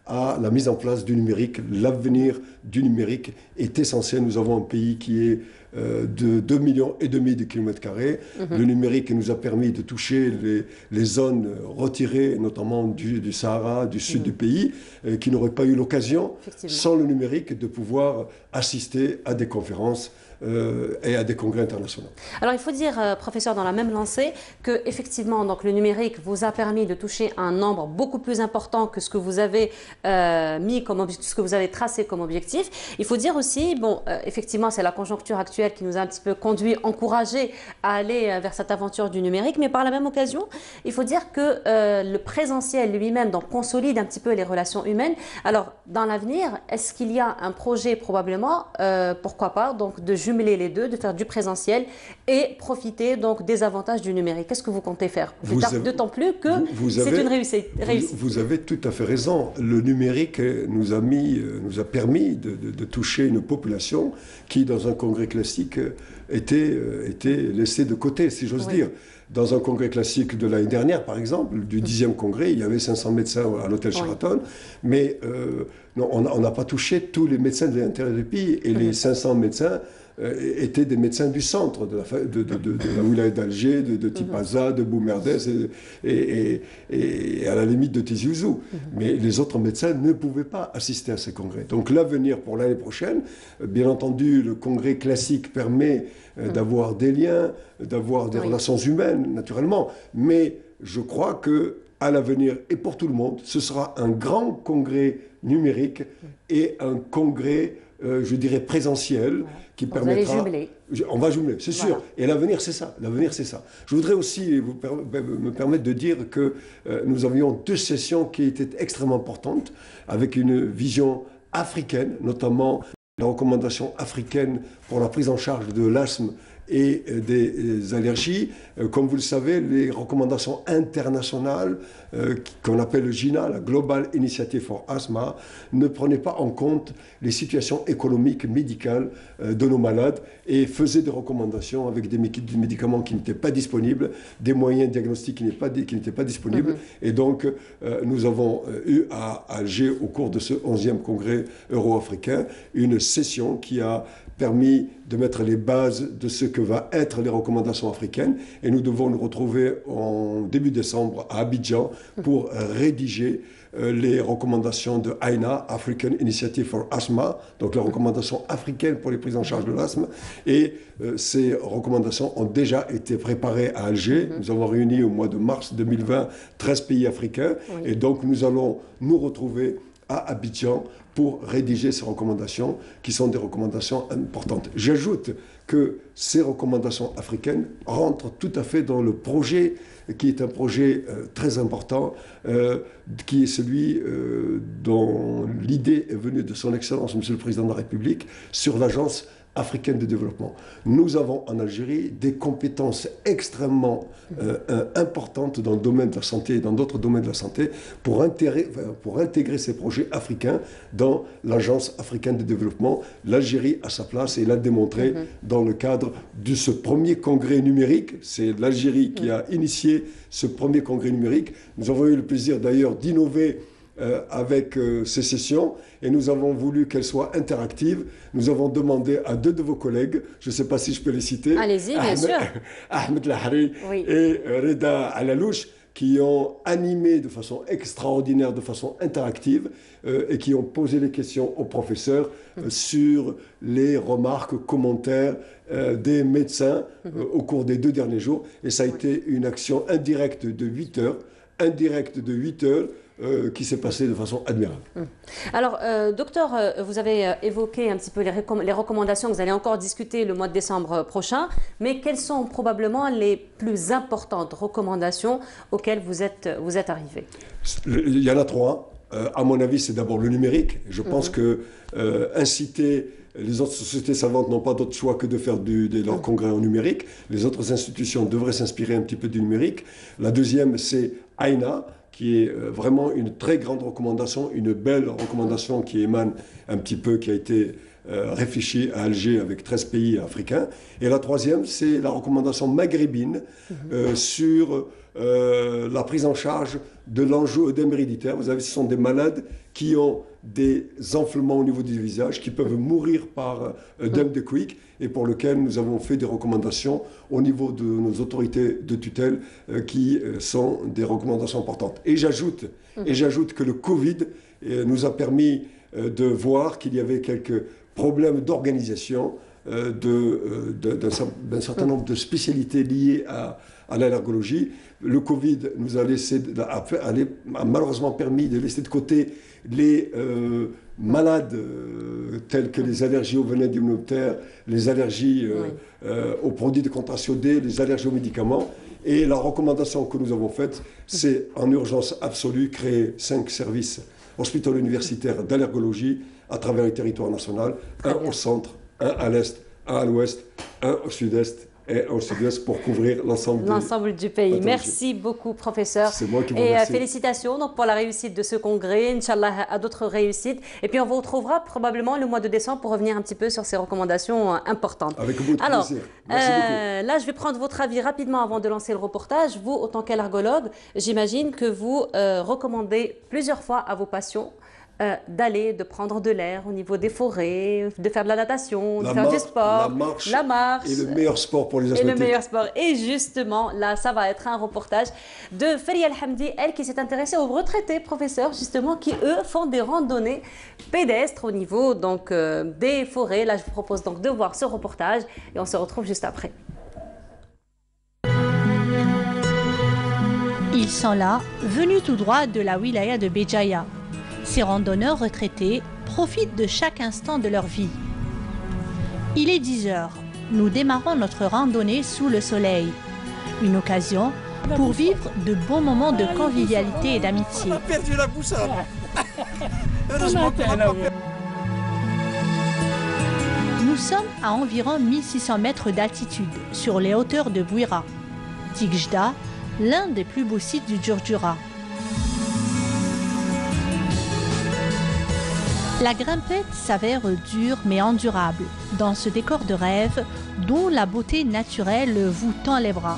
à la mise en place du numérique. L'avenir du numérique est essentiel. Nous avons un pays qui est de 2,5 millions de kilomètres carrés. Le numérique nous a permis de toucher les zones retirées, notamment du Sahara, du sud du pays, qui n'auraient pas eu l'occasion, sans le numérique, de pouvoir assister à des conférences et à des congrès internationaux. Alors il faut dire, professeur, dans la même lancée, que effectivement, donc le numérique vous a permis de toucher un nombre beaucoup plus important que ce que vous avez ce que vous avez tracé comme objectif. Il faut dire aussi, bon, effectivement, c'est la conjoncture actuelle qui nous a un petit peu conduit, encouragé à aller vers cette aventure du numérique, mais par la même occasion, il faut dire que le présentiel lui-même donc consolide un petit peu les relations humaines. Alors dans l'avenir, est-ce qu'il y a un projet probablement, pourquoi pas, donc de jumeler les deux, de faire du présentiel et profiter donc des avantages du numérique? Qu'est-ce que vous comptez faire d'autant plus que c'est une réussite. Vous avez tout à fait raison. Le numérique nous a permis de toucher une population qui, dans un congrès classique, était laissée de côté, si j'ose dire. Dans un congrès classique de l'année dernière, par exemple, du 10e congrès, il y avait 500 médecins à l'hôtel Sheraton, mais non, on n'a pas touché tous les médecins de l'intérieur du pays, et les 500 médecins étaient des médecins du centre, de la wilaya d'Alger, de Tipaza, de Boumerdès et à la limite de Tizi Ouzou. Mais les autres médecins ne pouvaient pas assister à ces congrès. Donc l'avenir pour l'année prochaine, bien entendu, le congrès classique permet d'avoir des liens, d'avoir des relations humaines, naturellement. Mais je crois que à l'avenir, et pour tout le monde, ce sera un grand congrès numérique et un congrès je dirais présentiel, qui permettra... On va jumeler, c'est sûr. Et l'avenir, c'est ça. L'avenir, c'est ça. Je voudrais aussi me permettre de dire que nous avions 2 sessions qui étaient extrêmement importantes, avec une vision africaine, notamment la recommandation africaine pour la prise en charge de l'asthme et des allergies. Comme vous le savez, les recommandations internationales qu'on appelle le GINA, la Global Initiative for Asthma, ne prenaient pas en compte les situations économiques, médicales de nos malades et faisaient des recommandations avec des médicaments qui n'étaient pas disponibles, des moyens diagnostiques qui n'étaient pas disponibles. Et donc, nous avons eu à Alger, au cours de ce 11e congrès euro-africain, une session qui a permis de mettre les bases de ce que va être les recommandations africaines. Et nous devons nous retrouver en début décembre à Abidjan pour rédiger les recommandations de AINA, African Initiative for Asthma, donc les recommandations africaines pour les prises en charge de l'asthme. Et ces recommandations ont déjà été préparées à Alger. Nous avons réuni au mois de mars 2020 13 pays africains. Et donc nous allons nous retrouver à Abidjan pour rédiger ces recommandations qui sont des recommandations importantes. J'ajoute que ces recommandations africaines rentrent tout à fait dans le projet qui est un projet très important, qui est celui dont l'idée est venue de son Excellence, Monsieur le Président de la République, sur l'Agence africaine de développement. Nous avons en Algérie des compétences extrêmement importantes dans le domaine de la santé et dans d'autres domaines de la santé pour intégrer ces projets africains dans l'Agence africaine de développement. L'Algérie a sa place et l'a démontré dans le cadre de ce premier congrès numérique. C'est l'Algérie qui a initié ce premier congrès numérique. Nous avons eu le plaisir d'ailleurs d'innover avec ces sessions et nous avons voulu qu'elles soient interactives. Nous avons demandé à 2 de vos collègues, je ne sais pas si je peux les citer, allez-y, bien sûr, Ahmed Lahari et Reda Alalouche, qui ont animé de façon extraordinaire, de façon interactive, et qui ont posé les questions aux professeurs sur les remarques, commentaires des médecins au cours des 2 derniers jours. Et ça a été une action indirecte de 8 heures, qui s'est passé de façon admirable. Alors, docteur, vous avez évoqué un petit peu les recommandations que vous allez encore discuter le mois de décembre prochain, mais quelles sont probablement les plus importantes recommandations auxquelles vous êtes arrivé? Il y en a 3. À mon avis, c'est d'abord le numérique. Je pense que inciter les autres sociétés savantes n'ont pas d'autre choix que de faire leur congrès en numérique. Les autres institutions devraient s'inspirer un petit peu du numérique. La deuxième, c'est AINA, qui est vraiment une très grande recommandation, une belle recommandation qui émane un petit peu, qui a été réfléchi à Alger avec 13 pays africains. Et la troisième, c'est la recommandation maghrébine sur la prise en charge de l'angioœdème héréditaire. Vous savez, ce sont des malades qui ont des enflements au niveau du visage, qui peuvent mourir par œdème de Quick, et pour lequel nous avons fait des recommandations au niveau de nos autorités de tutelle qui sont des recommandations importantes. Et j'ajoute que le Covid nous a permis de voir qu'il y avait quelques problèmes d'organisation d'un certain nombre de spécialités liées à l'allergologie. Le Covid nous a malheureusement permis de laisser de côté les malades tels que les allergies aux venins immunitaires, les allergies aux produits de contraction D, les allergies aux médicaments. Et la recommandation que nous avons faite, c'est en urgence absolue créer 5 services hospitalo-universitaires d'allergologie à travers le territoire national, un au centre, un à l'est, un à l'ouest, un au sud-est et au sud-ouest pour couvrir l'ensemble du pays. Merci beaucoup, professeur. C'est moi qui vous remercie. Et félicitations donc, pour la réussite de ce congrès. Inch'Allah, à d'autres réussites. Et puis, on vous retrouvera probablement le mois de décembre pour revenir un petit peu sur ces recommandations importantes. Avec beaucoup de plaisir. Merci beaucoup. Là, je vais prendre votre avis rapidement avant de lancer le reportage. Vous, en tant qu'allergologue, j'imagine que vous recommandez plusieurs fois à vos patients de prendre de l'air au niveau des forêts, de faire de la natation, de faire du sport, la marche et le meilleur sport pour les asthmatiques. Et justement, là, ça va être un reportage de Feria Al-Hamdi, elle qui s'est intéressée aux retraités professeurs, justement, qui, eux, font des randonnées pédestres au niveau donc, des forêts. Là, je vous propose donc de voir ce reportage et on se retrouve juste après. Ils sont là, venus tout droit de la wilaya de Béjaïa. Ces randonneurs retraités profitent de chaque instant de leur vie. Il est 10 heures. Nous démarrons notre randonnée sous le soleil. Une occasion pour vivre de bons moments de convivialité et d'amitié. On a perdu la boussole. Nous sommes à environ 1600 mètres d'altitude sur les hauteurs de Bouira. Tigjda, l'un des plus beaux sites du Djurdjura. La grimpette s'avère dure mais endurable dans ce décor de rêve dont la beauté naturelle vous tend les bras.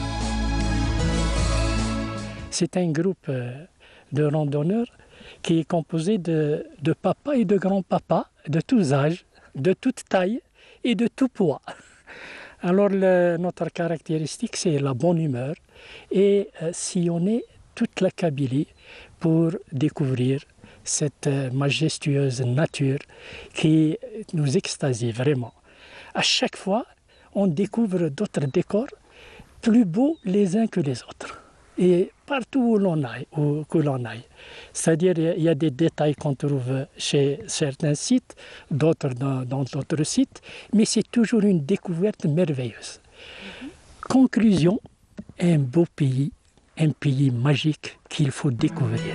C'est un groupe de randonneurs qui est composé de papas et de grands-papas de tous âges, de toute taille et de tout poids. Alors notre caractéristique, c'est la bonne humeur et sillonner toute la Kabylie pour découvrir cette majestueuse nature qui nous extasie vraiment. À chaque fois, on découvre d'autres décors plus beaux les uns que les autres. Et partout où l'on aille, c'est-à-dire il y a des détails qu'on trouve chez certains sites, d'autres dans d'autres sites, mais c'est toujours une découverte merveilleuse. Conclusion, un beau pays, un pays magique qu'il faut découvrir.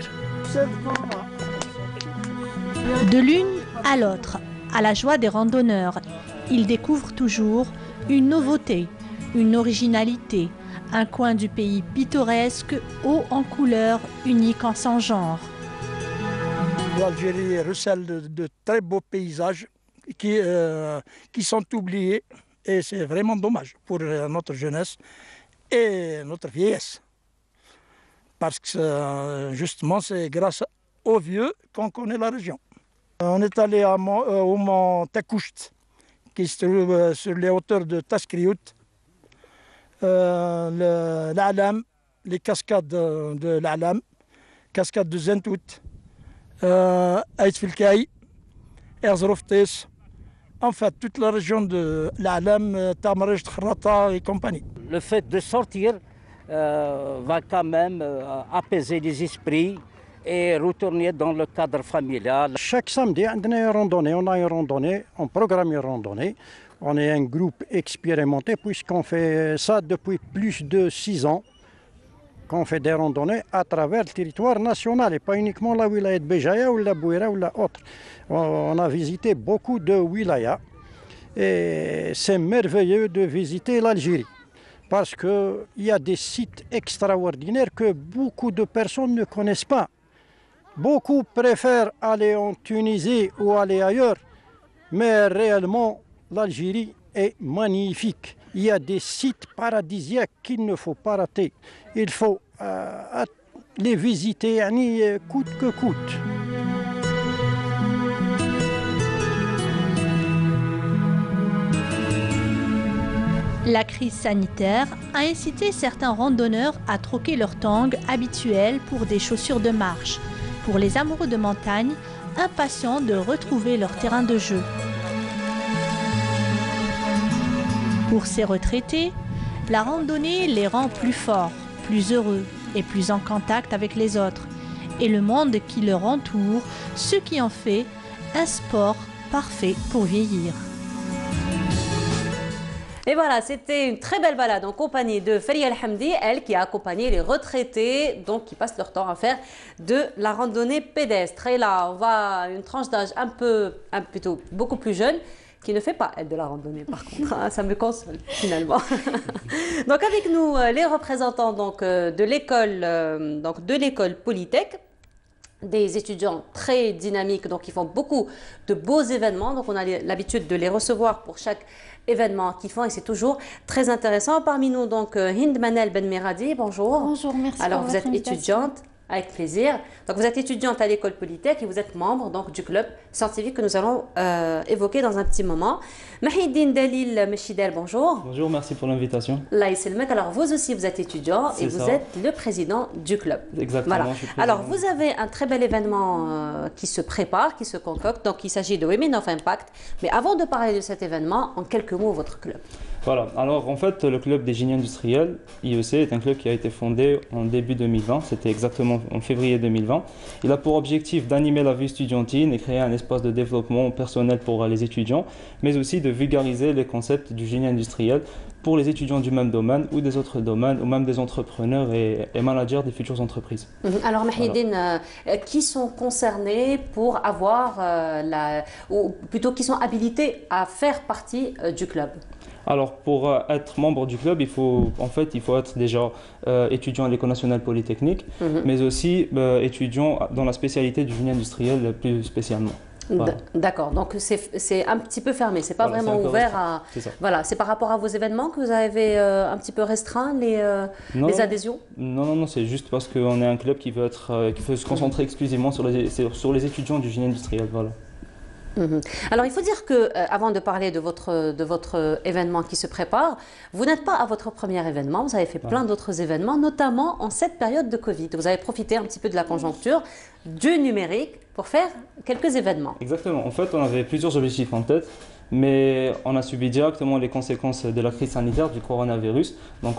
De l'une à l'autre, à la joie des randonneurs, ils découvrent toujours une nouveauté, une originalité, un coin du pays pittoresque, haut en couleurs, unique en son genre. L'Algérie recèle de très beaux paysages qui sont oubliés et c'est vraiment dommage pour notre jeunesse et notre vieillesse. Parce que justement c'est grâce aux vieux qu'on connaît la région. On est allé au mont Takoucht, qui se trouve sur les hauteurs de Taskriout, l'Alam, les cascades de l'Alam, cascades de Zentout, Aït Filkaï, Erzroftes, en fait toute la région de l'Alam, Tamarej, Khrata et compagnie. Le fait de sortir va quand même apaiser les esprits et retourner dans le cadre familial. Chaque samedi, on a une randonnée, on programme une randonnée. On est un groupe expérimenté puisqu'on fait ça depuis plus de 6 ans, qu'on fait des randonnées à travers le territoire national et pas uniquement la wilaya de Béjaïa ou la Bouira ou la autre. On a visité beaucoup de wilayas et c'est merveilleux de visiter l'Algérie parce qu'il y a des sites extraordinaires que beaucoup de personnes ne connaissent pas. Beaucoup préfèrent aller en Tunisie ou aller ailleurs Mais réellement, l'Algérie est magnifique. Il y a des sites paradisiaques qu'il ne faut pas rater. Il faut les visiter coûte que coûte. La crise sanitaire a incité certains randonneurs à troquer leurs tangs habituels pour des chaussures de marche. Pour les amoureux de montagne, impatients de retrouver leur terrain de jeu. Pour ces retraités, la randonnée les rend plus forts, plus heureux et plus en contact avec les autres. Et le monde qui leur entoure, ce qui en fait un sport parfait pour vieillir. Et voilà, c'était une très belle balade en compagnie de Faria El Hamdi, elle qui a accompagné les retraités, donc qui passent leur temps à faire de la randonnée pédestre. Et là, on va à une tranche d'âge plutôt beaucoup plus jeune, qui ne fait pas elle de la randonnée par contre, hein, ça me console finalement. Donc avec nous les représentants de l'école Polytech, des étudiants très dynamiques, donc ils font beaucoup de beaux événements, donc on a l'habitude de les recevoir pour chaque événement qu'ils font et c'est toujours très intéressant. Parmi nous donc Hind Manel Ben Miradi, bonjour. Bonjour, merci. Alors pour vous votre êtes invitation. étudiante. Avec plaisir. Donc vous êtes étudiante à l'école Polytech et vous êtes membre donc, du club scientifique que nous allons évoquer dans un petit moment. Mahidine Dalil Meshidel, bonjour. Bonjour, merci pour l'invitation. Là, alors vous aussi vous êtes étudiant et vous êtes le président du club. Exactement, voilà. je suis président. Alors vous avez un très bel événement qui se prépare, qui se concocte. Donc il s'agit de Women of Impact. Mais avant de parler de cet événement, en quelques mots, votre club. Voilà, alors en fait le club des génies industriels, IEC, est un club qui a été fondé en début 2020, c'était exactement en février 2020. Il a pour objectif d'animer la vie estudiantine et créer un espace de développement personnel pour les étudiants, mais aussi de vulgariser les concepts du génie industriel pour les étudiants du même domaine ou des autres domaines, ou même des entrepreneurs et managers des futures entreprises. Alors Mahidine, qui sont concernés pour avoir, ou plutôt qui sont habilités à faire partie du club? Alors, pour être membre du club, il faut être déjà étudiant à l'École nationale polytechnique, mais aussi étudiant dans la spécialité du génie industriel plus spécialement. Voilà. D'accord, donc c'est un petit peu fermé, c'est pas vraiment ouvert à... Voilà, c'est par rapport à vos événements que vous avez un petit peu restreint les adhésions? Non, c'est juste parce qu'on est un club qui veut se concentrer exclusivement sur les étudiants du génie industriel, voilà. Alors il faut dire que avant de parler de votre événement qui se prépare, vous n'êtes pas à votre premier événement, vous avez fait plein d'autres événements, notamment en cette période de Covid. Vous avez profité un petit peu de la conjoncture, du numérique pour faire quelques événements. Exactement, en fait on avait plusieurs objectifs en tête, mais on a subi directement les conséquences de la crise sanitaire du coronavirus. Donc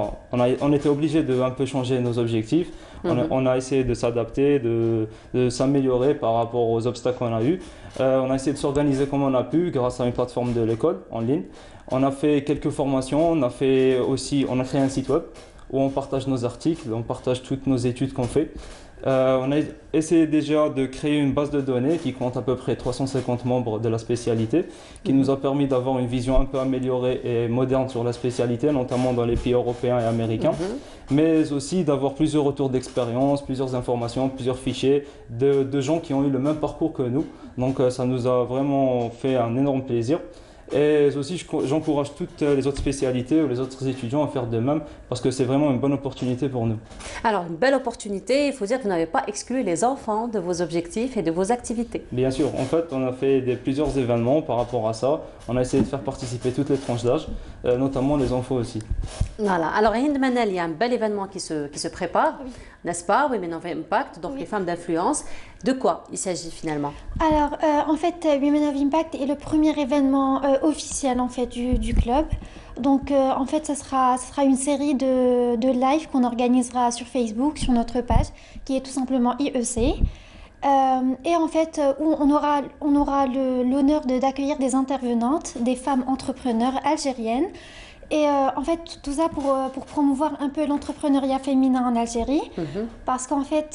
on était obligé de un peu changer nos objectifs. On a essayé de s'adapter, de s'améliorer par rapport aux obstacles qu'on a eus. On a essayé de s'organiser comme on a pu grâce à une plateforme de l'école en ligne. On a fait quelques formations, on a créé un site web où on partage nos articles, on partage toutes nos études qu'on fait. On a essayé déjà de créer une base de données qui compte à peu près 350 membres de la spécialité, qui nous a permis d'avoir une vision un peu améliorée et moderne sur la spécialité, notamment dans les pays européens et américains, mais aussi d'avoir plusieurs retours d'expérience, plusieurs informations, plusieurs fichiers de gens qui ont eu le même parcours que nous. Donc ça nous a vraiment fait un énorme plaisir. Et aussi, j'encourage toutes les autres spécialités ou les autres étudiants à faire de même parce que c'est vraiment une bonne opportunité pour nous. Alors, une belle opportunité, il faut dire que vous n'avez pas exclu les enfants de vos objectifs et de vos activités. Bien sûr, en fait, on a fait plusieurs événements par rapport à ça. On a essayé de faire participer toutes les tranches d'âge, notamment les enfants aussi. Voilà, alors Hind Manel, il y a un bel événement qui se prépare, n'est-ce pas? Women of Impact, donc les femmes d'influence. De quoi il s'agit finalement? Alors, en fait, Women of Impact est le premier événement officiel en fait, du club. Donc, en fait, ça sera une série de lives qu'on organisera sur Facebook, sur notre page, qui est tout simplement IEC. Et en fait, où on aura l'honneur d'accueillir des intervenantes, des femmes entrepreneurs algériennes. Et en fait, tout ça pour promouvoir un peu l'entrepreneuriat féminin en Algérie. Parce qu'en fait,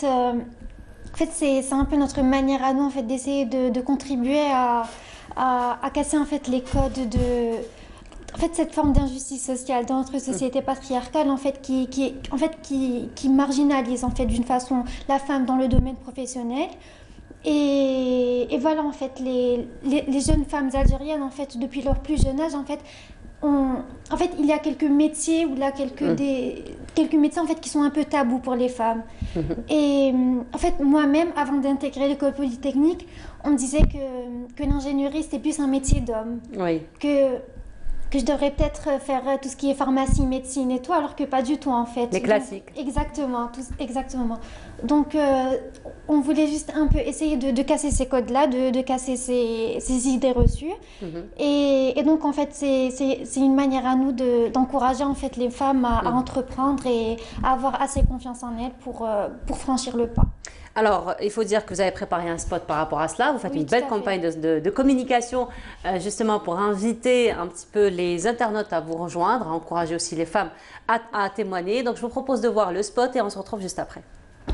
c'est un peu notre manière à nous en fait, d'essayer de contribuer à casser en fait, les codes de... En fait, cette forme d'injustice sociale dans notre société patriarcale, en fait, qui marginalise en fait, d'une façon la femme dans le domaine professionnel. Et voilà, en fait, les jeunes femmes algériennes, en fait, depuis leur plus jeune âge, en fait, il y a quelques métiers ou là quelques métiers en fait qui sont un peu tabous pour les femmes. Et en fait, moi-même, avant d'intégrer l'école polytechnique, on me disait que l'ingénierie c'était plus un métier d'homme. Oui. Que je devrais peut-être faire tout ce qui est pharmacie, médecine et tout, alors que pas du tout en fait. Les classiques. Exactement, exactement. Donc on voulait juste un peu essayer de casser ces codes-là, de casser ces idées reçues. Et donc en fait c'est une manière à nous d'encourager en fait les femmes à entreprendre et à avoir assez confiance en elles pour franchir le pas. Alors, il faut dire que vous avez préparé un spot par rapport à cela. Vous faites une belle campagne de communication justement pour inviter un petit peu les internautes à vous rejoindre, à encourager aussi les femmes à témoigner. Donc, je vous propose de voir le spot et on se retrouve juste après.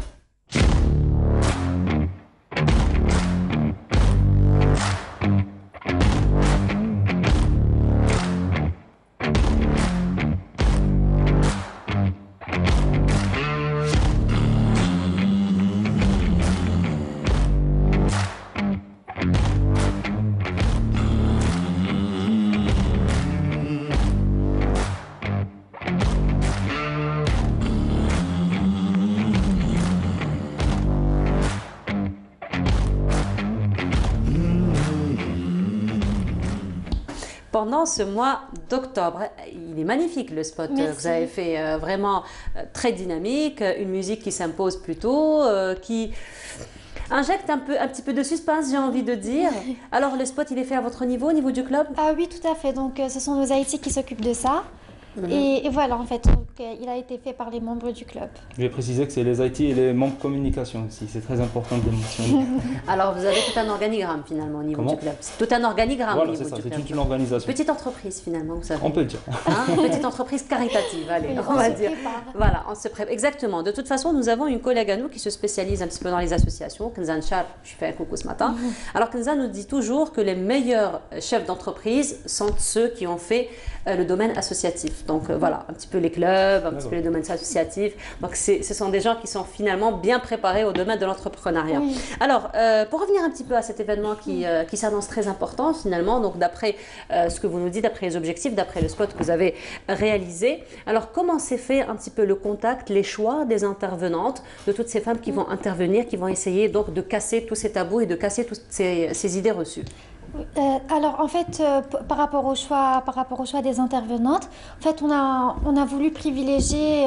Pendant ce mois d'octobre, il est magnifique le spot que vous avez fait, vraiment très dynamique, une musique qui s'impose plutôt, qui injecte un petit peu de suspense, j'ai envie de dire. Alors le spot, il est fait à votre niveau, au niveau du club? Ah oui, tout à fait, donc ce sont nos Haïtis qui s'occupent de ça. Et voilà, en fait, donc, il a été fait par les membres du club. Je vais préciser que c'est les IT et les membres communication aussi, c'est très important de le mentionner. Alors, vous avez tout un organigramme finalement au niveau du club. C'est tout un organigramme au niveau du club. C'est toute une organisation. Petite entreprise finalement, vous savez. On peut le dire. Une petite entreprise caritative, allez, on va dire. Voilà, on se prépare. Exactement. De toute façon, nous avons une collègue à nous qui se spécialise un petit peu dans les associations, Kenza Nchar, je fais un coucou ce matin. Alors, Kenza nous dit toujours que les meilleurs chefs d'entreprise sont ceux qui ont fait le domaine associatif. Donc voilà, un petit peu les clubs, un petit peu les domaines associatifs. Donc ce sont des gens qui sont finalement bien préparés au domaine de l'entrepreneuriat. Oui. Alors, pour revenir un petit peu à cet événement qui s'annonce très important finalement, donc d'après ce que vous nous dites, d'après les objectifs, d'après le spot que vous avez réalisé, alors comment s'est fait un petit peu le contact, les choix des intervenantes, de toutes ces femmes qui vont intervenir, qui vont essayer donc de casser tous ces tabous et de casser toutes ces idées reçues? Alors en fait, par rapport au choix des intervenantes, en fait on a voulu privilégier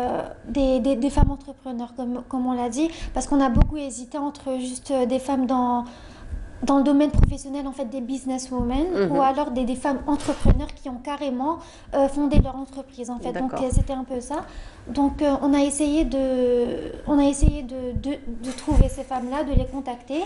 des femmes entrepreneurs comme on l'a dit, parce qu'on a beaucoup hésité entre juste des femmes dans le domaine professionnel, en fait, des businesswomen ou alors des femmes entrepreneurs qui ont carrément fondé leur entreprise, en fait. Donc, c'était un peu ça. Donc, on a essayé de trouver ces femmes-là, de les contacter.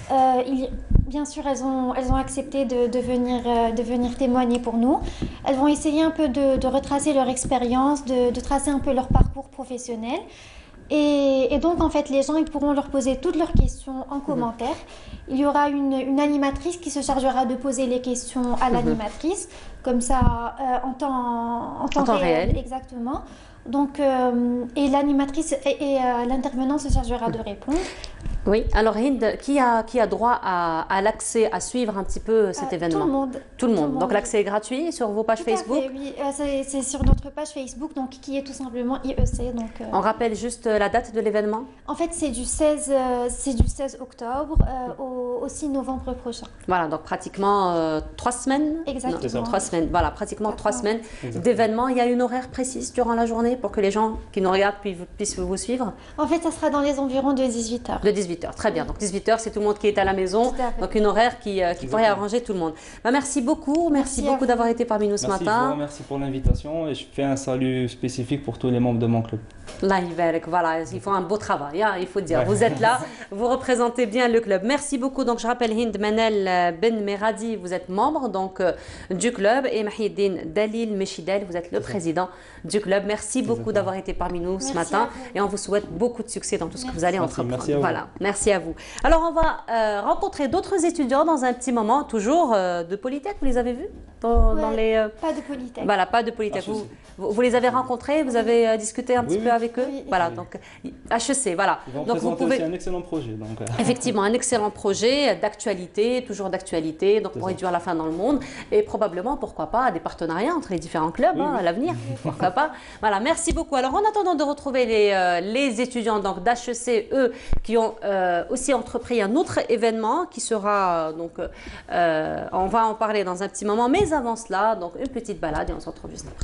Bien sûr, elles ont accepté de venir témoigner pour nous. Elles vont essayer un peu de retracer leur expérience, de tracer un peu leur parcours professionnel. Et donc, en fait, les gens ils pourront leur poser toutes leurs questions en commentaire. Il y aura une animatrice qui se chargera de poser les questions à l'animatrice, comme ça, en temps réel. Exactement. Donc, et l'animatrice et l'intervenant se chargera de répondre. Oui, alors Hind, qui a droit à l'accès, à suivre un petit peu cet événement? Tout le monde. Tout le monde. Donc l'accès est gratuit sur vos pages Facebook? Oui, c'est sur notre page Facebook, donc qui est tout simplement IEC. Donc, on rappelle juste la date de l'événement? En fait, c'est du 16 octobre au 6 novembre prochain. Voilà, donc pratiquement 3 semaines? Exactement. 3 semaines, voilà, pratiquement 3 semaines d'événements. Il y a une horaire précise durant la journée pour que les gens qui nous regardent puissent vous suivre? En fait, ça sera dans les environs de 18h. De 18h, très bien. Donc 18h, c'est tout le monde qui est à la maison. Donc une horaire qui pourrait arranger tout le monde. Merci beaucoup. Merci beaucoup d'avoir été parmi nous ce matin. Merci pour l'invitation et je fais un salut spécifique pour tous les membres de mon club. Voilà, ils font un beau travail, hein, il faut dire. Vous êtes là, vous représentez bien le club. Merci beaucoup. Donc je rappelle Hind Manel Ben Meradi, vous êtes membre donc du club, et Mahiedine Dalil Meshidel, vous êtes le président du club. Merci beaucoup d'avoir été parmi nous ce matin et on vous souhaite beaucoup de succès dans tout ce que vous allez entreprendre. Voilà, merci à vous. Alors on va rencontrer d'autres étudiants dans un petit moment, toujours de Polytech, vous les avez vus? dans les... Pas de Polytech. Voilà, pas de Polytech. Vous les avez rencontrés, vous avez discuté un petit peu avec eux. Voilà, donc HEC, voilà. Ils vont donc présenter aussi un excellent projet. Donc, effectivement, un excellent projet d'actualité, toujours d'actualité, donc pour réduire la faim dans le monde et probablement, pourquoi pas, des partenariats entre les différents clubs à l'avenir. Pourquoi pas. Voilà, merci beaucoup. Alors, en attendant de retrouver les étudiants d'HEC, eux, qui ont aussi entrepris un autre événement qui sera, donc, on va en parler dans un petit moment, mais avant cela, donc une petite balade et on se retrouve juste après.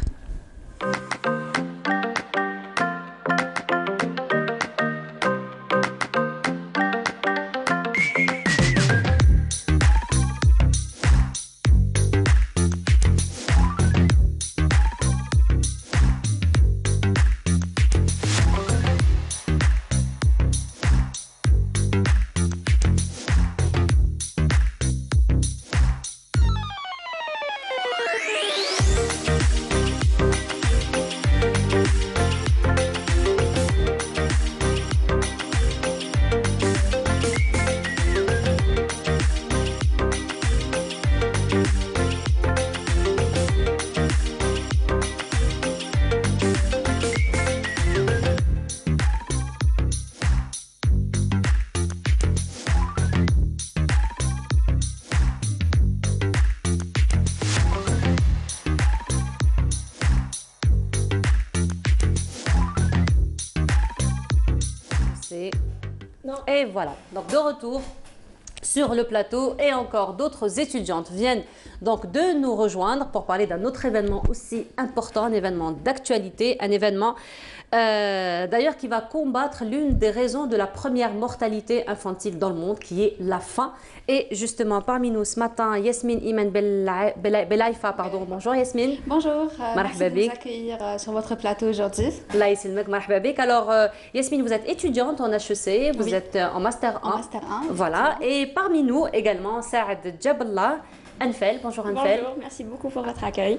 Et voilà, donc de retour sur le plateau et encore d'autres étudiantes viennent donc de nous rejoindre pour parler d'un autre événement aussi important, un événement d'actualité, un événement d'ailleurs qui va combattre l'une des raisons de la première mortalité infantile dans le monde, qui est la faim. Et justement, parmi nous ce matin, Yasmine Iman Belaifa, pardon. Bonjour Yasmine. Bonjour, merci de nous accueillir sur votre plateau aujourd'hui. Alors Yasmine, vous êtes étudiante en HEC, vous êtes en Master 1. En Master 1. Voilà, et parmi nous également, Saad Jaballah. Anfel, bonjour Anfel. Bonjour, merci beaucoup pour votre accueil.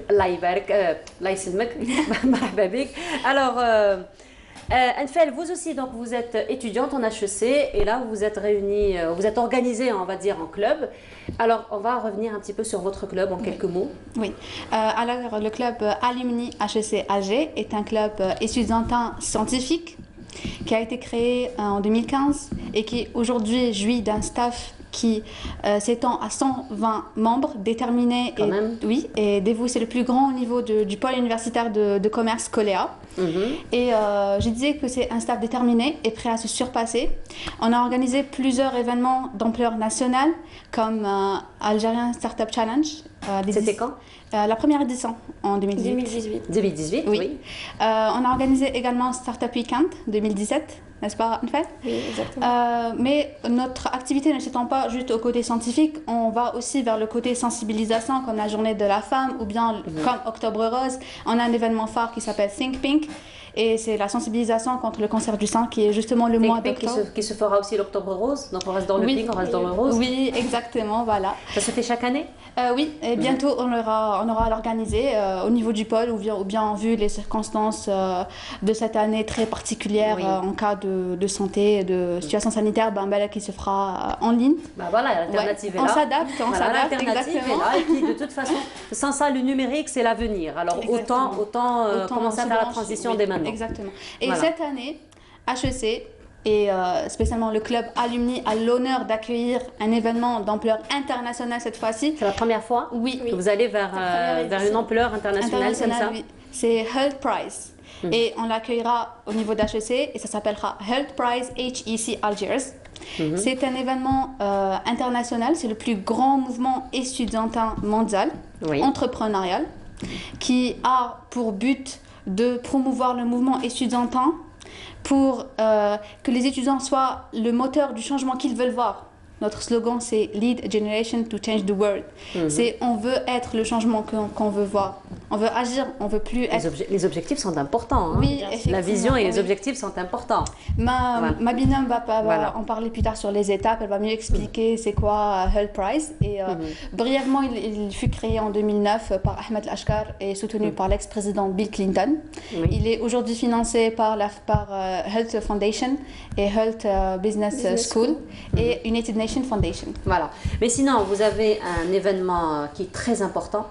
Alors, Anfel, vous aussi, donc vous êtes étudiante en HEC et là vous êtes réunis, vous êtes organisés, on va dire, en club. Alors, on va revenir un petit peu sur votre club en quelques mots. Oui, alors le club Alumni HEC AG est un club étudiantin scientifique qui a été créé en 2015 et qui aujourd'hui jouit d'un staff qui s'étend à 120 membres déterminés et dévoués. C'est le plus grand au niveau du pôle universitaire de commerce Coléa. Et je disais que c'est un staff déterminé et prêt à se surpasser. On a organisé plusieurs événements d'ampleur nationale comme Algerian Startup Challenge. C'était quand? La première édition en 2018. 2018, oui. On a organisé également Startup Weekend 2017. N'est-ce pas, en fait? Oui, exactement. Mais notre activité ne s'étend pas juste au côté scientifique, on va aussi vers le côté sensibilisation, comme la journée de la femme, ou bien comme Octobre Rose. On a un événement phare qui s'appelle Think Pink, et c'est la sensibilisation contre le cancer du sein, qui est justement le mois d'octobre. Qui se fera aussi l'Octobre Rose, donc on reste dans le pink, on reste dans le rose. Oui, exactement, voilà. Ça se fait chaque année? Oui, et bientôt on aura à l'organiser au niveau du pôle, ou bien vu les circonstances de cette année très particulière en cas de santé, de situation sanitaire, qui se fera en ligne. Voilà, l'alternative est là. On s'adapte, l'alternative est là. Et puis de toute façon, sans ça, le numérique, c'est l'avenir. Alors autant commencer à faire la transition dès maintenant. Exactement. Et cette année, HEC et spécialement le club Alumni a l'honneur d'accueillir un événement d'ampleur internationale cette fois-ci. C'est la première fois que vous allez vers une ampleur internationale comme ça. Oui. C'est Health Prize. Et on l'accueillera au niveau d'HEC et ça s'appellera Health Prize HEC Algiers. C'est un événement international, c'est le plus grand mouvement étudiantin mondial, entrepreneurial, qui a pour but de promouvoir le mouvement étudiantin pour que les étudiants soient le moteur du changement qu'ils veulent voir. Notre slogan, c'est Lead a Generation to Change the World. C'est on veut être le changement qu'on veut voir. On veut agir, on veut plus être... Les objectifs sont importants. Hein. Oui, la vision et les objectifs sont importants. Ma binôme va en parler plus tard sur les étapes. Elle va mieux expliquer c'est quoi Health Prize. Et brièvement, il fut créé en 2009 par Ahmed Lashkar et soutenu par l'ex-président Bill Clinton. Il est aujourd'hui financé par Health Foundation et Health Business School et United Nations Foundation. Voilà. Mais sinon, vous avez un événement qui est très important,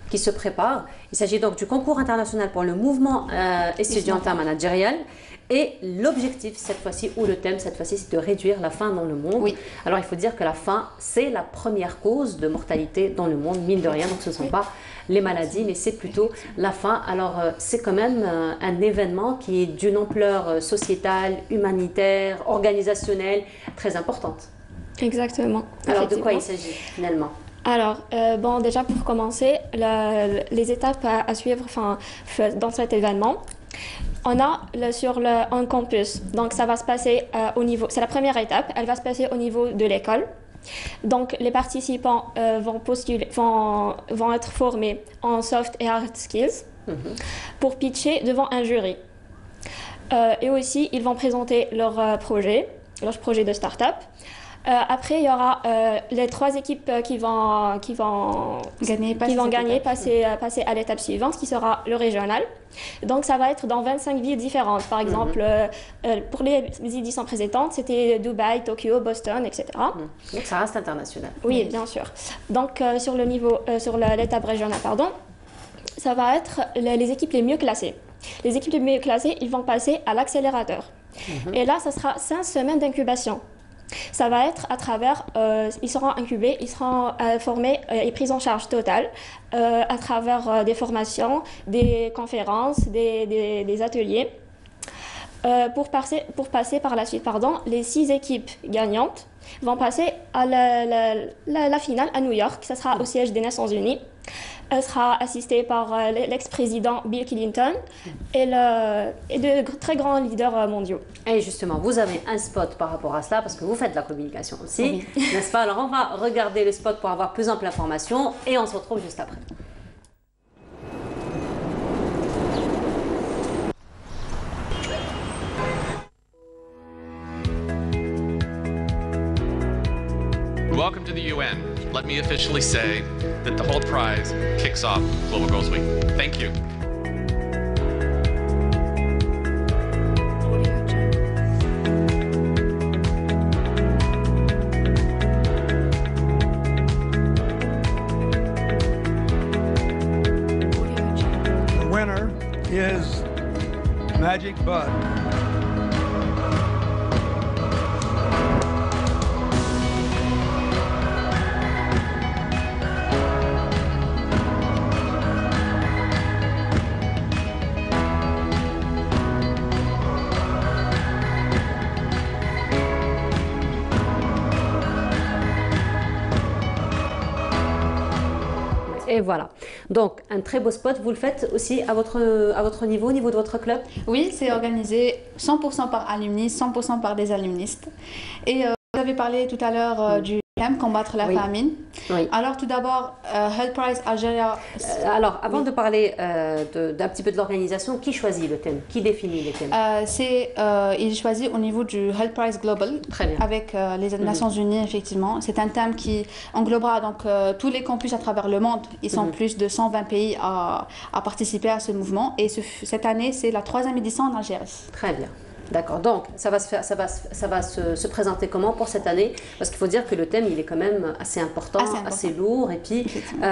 qui se prépare. Il s'agit donc du concours international pour le mouvement estudiantin managérial. Et l'objectif cette fois-ci, ou le thème cette fois-ci, c'est de réduire la faim dans le monde. Oui. Alors il faut dire que la faim, c'est la première cause de mortalité dans le monde, mine de rien. Donc ce ne sont pas les maladies, mais c'est plutôt la faim. Alors c'est quand même un événement qui est d'une ampleur sociétale, humanitaire, organisationnelle, très importante. Exactement. Alors de quoi il s'agit finalement? Alors, bon, déjà pour commencer, les étapes à suivre dans cet événement. On a sur un campus, donc ça va se passer au niveau, c'est la première étape, elle va se passer au niveau de l'école. Donc les participants vont être formés en soft et hard skills pour pitcher devant un jury. Et aussi, ils vont présenter leur projet de start-up. Après, il y aura les 3 équipes qui vont gagner, passer à l'étape suivante, qui sera le régional. Donc, ça va être dans 25 villes différentes. Par exemple, pour les éditions précédentes, c'était Dubaï, Tokyo, Boston, etc. Donc, ça reste international. Oui, bien sûr. Donc, sur l'étape régionale, ça va être les équipes les mieux classées. Les équipes les mieux classées, ils vont passer à l'accélérateur. Et là, ça sera 5 semaines d'incubation. Ça va être à travers, ils seront incubés, ils seront formés et pris en charge totale à travers des formations, des conférences, des ateliers. Pour passer par la suite, les 6 équipes gagnantes vont passer à la finale à New York. Ça sera au siège des Nations Unies. Elle sera assistée par l'ex-président Bill Clinton et de très grands leaders mondiaux. Et justement, vous avez un spot par rapport à cela, parce que vous faites de la communication aussi, n'est-ce pas? Alors on va regarder le spot pour avoir plus ample information et on se retrouve juste après. Welcome to the UN. Let me officially say that the Holt Prize kicks off Global Girls Week. Thank you. The winner is Magic Bud. Et voilà. Donc, un très beau spot. Vous le faites aussi à votre niveau, au niveau de votre club? Oui, c'est organisé 100% par alumni, 100% par des alumnistes. Et vous avez parlé tout à l'heure du thème combattre la famine. Oui. Alors, tout d'abord, Health Prize Algeria. Alors, avant de parler d'un petit peu de l'organisation, qui choisit le thème? Qui définit les thèmes? Il choisit au niveau du Health Prize Global. Très bien. Avec les Nations Unies, effectivement. C'est un thème qui englobera donc tous les campus à travers le monde. Ils sont plus de 120 pays à participer à ce mouvement. Et cette année, c'est la 3e édition en Algérie. Très bien. D'accord, donc ça va se présenter comment pour cette année? Parce qu'il faut dire que le thème, il est quand même assez important, assez lourd. Et puis,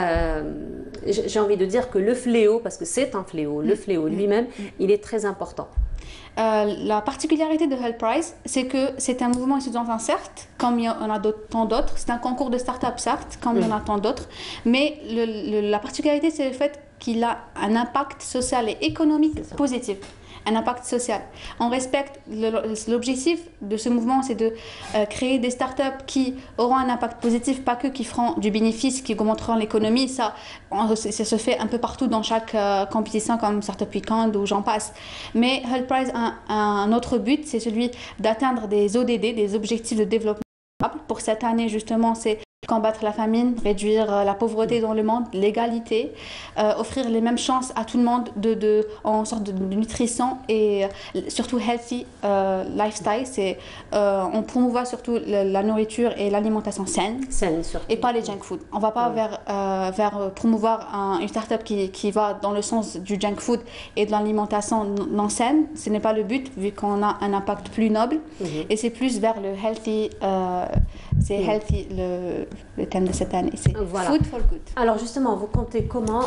j'ai envie de dire que le fléau, parce que c'est un fléau, le fléau lui-même, il est très important. La particularité de Health Prize, c'est que c'est un mouvement étudiantin, certes, comme il y en a tant d'autres. C'est un concours de start-up, certes, comme il y en a tant d'autres. Mais la particularité, c'est le fait qu'il a un impact social et économique positif. Un impact social. On respecte l'objectif de ce mouvement, c'est de créer des startups qui auront un impact positif, pas que qui feront du bénéfice, qui augmenteront l'économie. Ça se fait un peu partout dans chaque compétition comme Startup Weekend ou j'en passe. Mais Health Prize a un autre but, c'est celui d'atteindre des ODD, des objectifs de développement durable. Pour cette année, justement, c'est combattre la famine, réduire la pauvreté dans le monde, l'égalité, offrir les mêmes chances à tout le monde en sorte de nutrition et surtout healthy lifestyle. On promouvoit surtout la nourriture et l'alimentation saine et pas les junk food. On ne va pas vers promouvoir une start-up qui va dans le sens du junk food et de l'alimentation non saine. Ce n'est pas le but vu qu'on a un impact plus noble et c'est plus vers le healthy C'est healthy, le thème de cette année. C'est food for good. Alors justement, vous comptez comment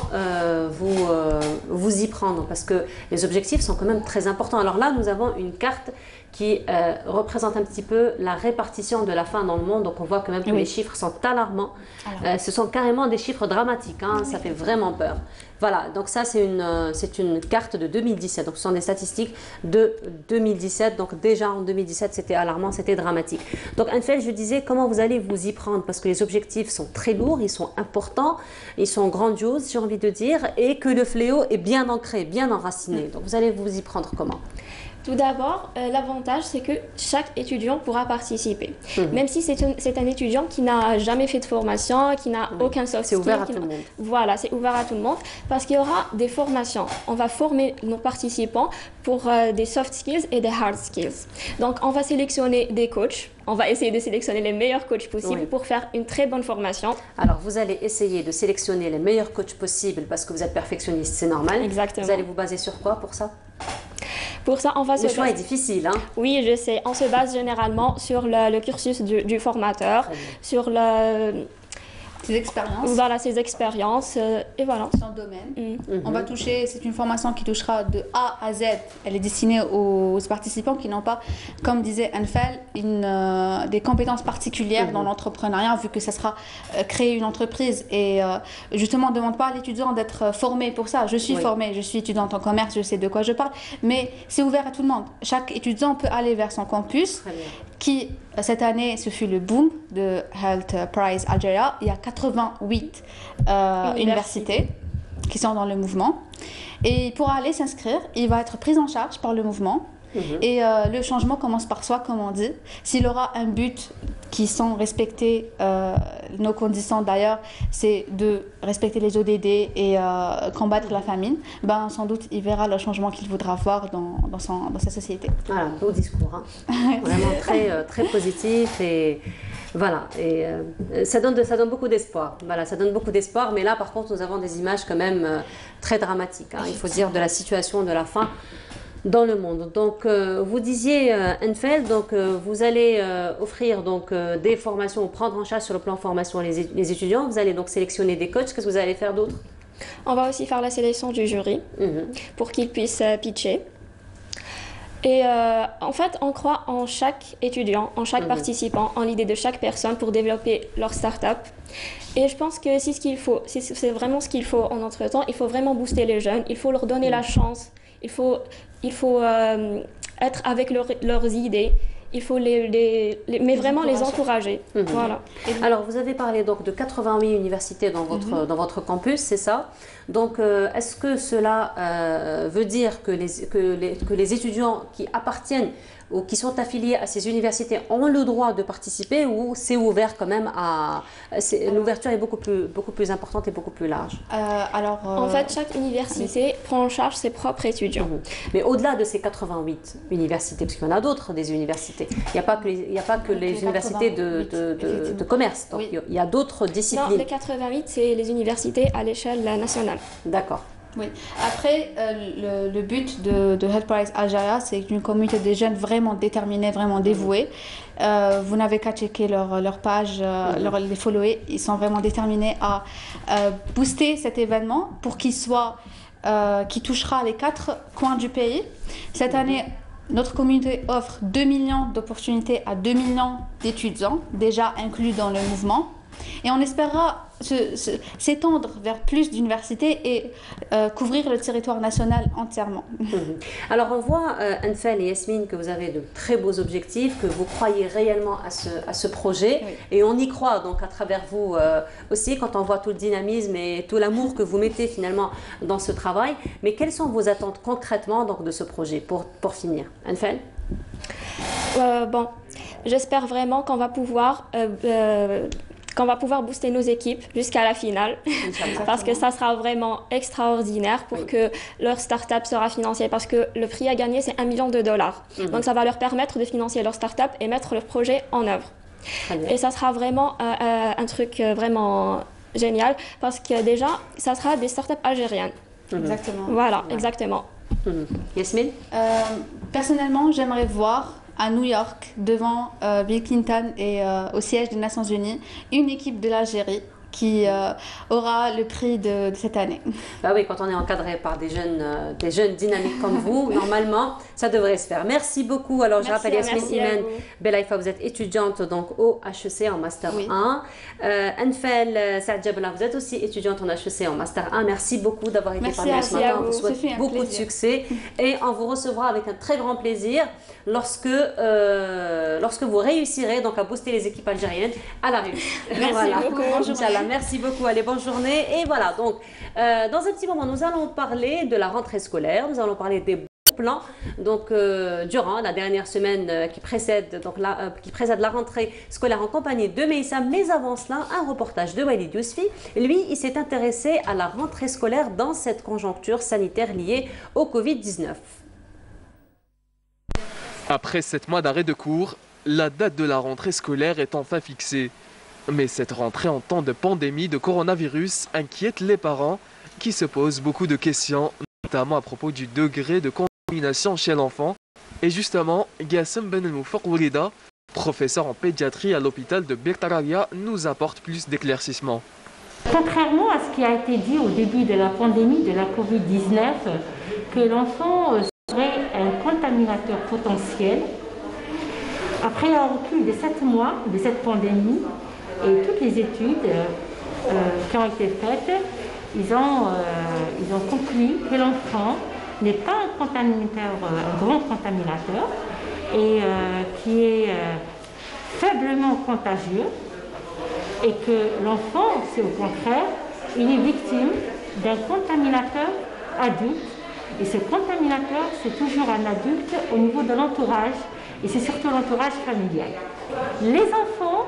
vous y prendre? Parce que les objectifs sont quand même très importants. Alors là, nous avons une carte qui représente un petit peu la répartition de la faim dans le monde. Donc on voit quand même que les chiffres sont alarmants. Ce sont carrément des chiffres dramatiques, hein. Ça fait vraiment peur. Voilà, donc ça c'est une carte de 2017. Donc ce sont des statistiques de 2017. Donc déjà en 2017 c'était alarmant, c'était dramatique. Donc Anfel, je disais comment vous allez vous y prendre parce que les objectifs sont très lourds, ils sont importants, ils sont grandioses, j'ai envie de dire, et que le fléau est bien ancré, bien enraciné. Donc vous allez vous y prendre comment? Tout d'abord, l'avantage, c'est que chaque étudiant pourra participer. Même si c'est un étudiant qui n'a jamais fait de formation, qui n'a aucun soft skill. C'est ouvert à tout le monde. Voilà, c'est ouvert à tout le monde parce qu'il y aura des formations. On va former nos participants pour des soft skills et des hard skills. Donc, on va sélectionner des coachs. On va essayer de sélectionner les meilleurs coachs possibles pour faire une très bonne formation. Alors, vous allez essayer de sélectionner les meilleurs coachs possibles parce que vous êtes perfectionniste, c'est normal. Exactement. Vous allez vous baser sur quoi pour ça? Pour ça, on va le choix est difficile, hein? Oui, je sais. On se base généralement sur le cursus du formateur, sur ses expériences. Voilà, ses expériences et voilà. Son domaine. On va toucher, c'est une formation qui touchera de A à Z. Elle est destinée aux participants qui n'ont pas, comme disait Anfel, des compétences particulières dans l'entrepreneuriat, vu que ça sera créer une entreprise. Et justement, on ne demande pas à l'étudiant d'être formé pour ça. Je suis formée, je suis étudiante en commerce, je sais de quoi je parle. Mais c'est ouvert à tout le monde. Chaque étudiant peut aller vers son campus, qui, cette année, ce fut le boom de Health Prize Algeria. Il y a 88 universités qui sont dans le mouvement. Et pour aller s'inscrire, il va être pris en charge par le mouvement. Et le changement commence par soi, comme on dit. S'il aura un but qui sont respectés, nos conditions d'ailleurs, c'est de respecter les ODD et combattre la famine, ben, sans doute il verra le changement qu'il voudra voir dans sa société. Voilà, beau discours, hein. Vraiment très positif et... Voilà, et ça donne beaucoup d'espoir. Voilà, ça donne beaucoup d'espoir, mais là, par contre, nous avons des images quand même très dramatiques, hein, il faut dire, de la situation de la faim dans le monde. Donc, vous disiez, Anfel, donc vous allez offrir donc des formations ou prendre en charge sur le plan formation les étudiants. Vous allez donc sélectionner des coachs. Qu'est-ce que vous allez faire d'autre? On va aussi faire la sélection du jury pour qu'ils puissent pitcher. Et en fait, on croit en chaque étudiant, en chaque participant, en l'idée de chaque personne pour développer leur start-up. Et je pense que c'est vraiment ce qu'il faut en entre-temps. Il faut vraiment booster les jeunes, il faut leur donner la chance, il faut être avec leurs idées. Il faut mais vraiment les encourager. Voilà. Alors, vous avez parlé donc de 88 universités dans votre campus, c'est ça? Donc, est-ce que cela veut dire que les étudiants qui appartiennent ou qui sont affiliés à ces universités ont le droit de participer ou c'est ouvert quand même à... L'ouverture est beaucoup plus importante et beaucoup plus large. En fait, chaque université prend en charge ses propres étudiants. Mais au-delà de ces 88 universités, parce qu'il y en a d'autres des universités, il n'y a pas que les universités de commerce, donc il y a d'autres disciplines. Non, les 88, c'est les universités à l'échelle nationale. D'accord. Oui. Après, le but de Health Prize Algeria, c'est une communauté de jeunes vraiment déterminés, vraiment dévoués. Vous n'avez qu'à checker leur page, les follower. Ils sont vraiment déterminés à booster cet événement pour qu'il touchera les 4 coins du pays. Cette année, notre communauté offre 2 millions d'opportunités à 2 millions d'étudiants, déjà inclus dans le mouvement. Et on espérera s'étendre vers plus d'universités et couvrir le territoire national entièrement. Alors on voit, Anfel et Yasmine, que vous avez de très beaux objectifs, que vous croyez réellement à ce projet, et on y croit donc à travers vous aussi, quand on voit tout le dynamisme et tout l'amour que vous mettez finalement dans ce travail. Mais quelles sont vos attentes concrètement donc, de ce projet pour finir? Anfel? Bon, j'espère vraiment qu'on va pouvoir booster nos équipes jusqu'à la finale parce que ça sera vraiment extraordinaire pour que leur start-up sera financée parce que le prix à gagner c'est $1 million. Donc ça va leur permettre de financer leur start-up et mettre leur projet en œuvre. Et ça sera vraiment un truc vraiment génial parce que déjà ça sera des start-up algériennes. Exactement. Voilà, exactement. Yasmine? Personnellement, j'aimerais voir à New York, devant Bill Clinton et au siège des Nations Unies, une équipe de l'Algérie qui aura le prix de cette année. Bah oui, quand on est encadré par des jeunes dynamiques comme vous, normalement, ça devrait se faire. Merci beaucoup. Alors, je rappelle Yasmine Imen Belaïfa, vous êtes étudiante donc au HEC en Master 1. Enfel Saad Jabla, vous êtes aussi étudiante en HEC en Master 1. Merci beaucoup d'avoir été parmi nous ce matin. On vous souhaite beaucoup de succès et on vous recevra avec un très grand plaisir lorsque vous réussirez donc à booster les équipes algériennes à la réussite. Merci beaucoup. Inch'Allah. Merci beaucoup, allez, bonne journée. Et voilà, donc, dans un petit moment, nous allons parler de la rentrée scolaire, nous allons parler des bons plans. Donc, durant la dernière semaine qui précède la rentrée scolaire en compagnie de Meissa, mais avant cela, un reportage de Walid Yousfi. Lui, il s'est intéressé à la rentrée scolaire dans cette conjoncture sanitaire liée au Covid-19. Après 7 mois d'arrêt de cours, la date de la rentrée scolaire est enfin fixée. Mais cette rentrée en temps de pandémie de coronavirus inquiète les parents qui se posent beaucoup de questions, notamment à propos du degré de contamination chez l'enfant. Et justement, Gassem Ben El-Moufaq Oulida, professeur en pédiatrie à l'hôpital de Bertararia, nous apporte plus d'éclaircissements. Contrairement à ce qui a été dit au début de la pandémie de la Covid-19, que l'enfant serait un contaminateur potentiel, après un recul de 7 mois de cette pandémie, et toutes les études qui ont été faites, ils ont conclu que l'enfant n'est pas un grand contaminateur et qui est faiblement contagieux, et que l'enfant, c'est au contraire, il est victime d'un contaminateur adulte. Et ce contaminateur, c'est toujours un adulte au niveau de l'entourage, et c'est surtout l'entourage familial. Les enfants,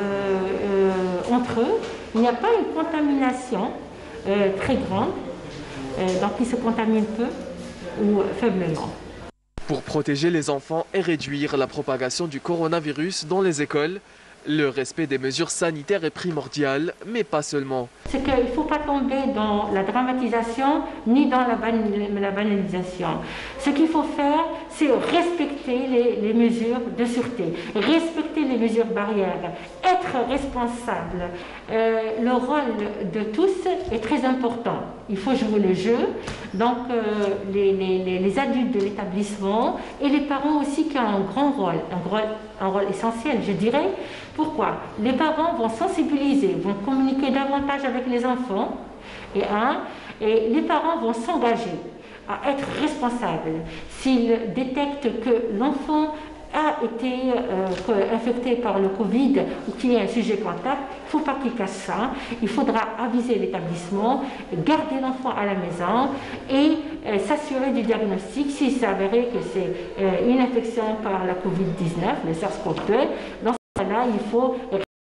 entre eux, il n'y a pas une contamination très grande, donc ils se contaminent peu ou faiblement. Pour protéger les enfants et réduire la propagation du coronavirus dans les écoles, le respect des mesures sanitaires est primordial, mais pas seulement. C'est qu'il ne faut pas tomber dans la dramatisation ni dans la banalisation. Ce qu'il faut faire, c'est respecter les mesures de sûreté, respecter les mesures barrières, être responsable. Le rôle de tous est très important. Il faut jouer le jeu, donc les adultes de l'établissement et les parents aussi qui ont un grand rôle, un rôle essentiel, je dirais. Pourquoi? Les parents vont sensibiliser, vont communiquer davantage avec les enfants, et les parents vont s'engager à être responsables. S'ils détectent que l'enfant a été infecté par le Covid ou qu'il y a un sujet contact, il ne faut pas qu'il cache ça. Il faudra aviser l'établissement, garder l'enfant à la maison et s'assurer du diagnostic. S'il s'avérait que c'est une infection par la Covid-19, le SARS-CoV-2, dans ce cas-là, il faut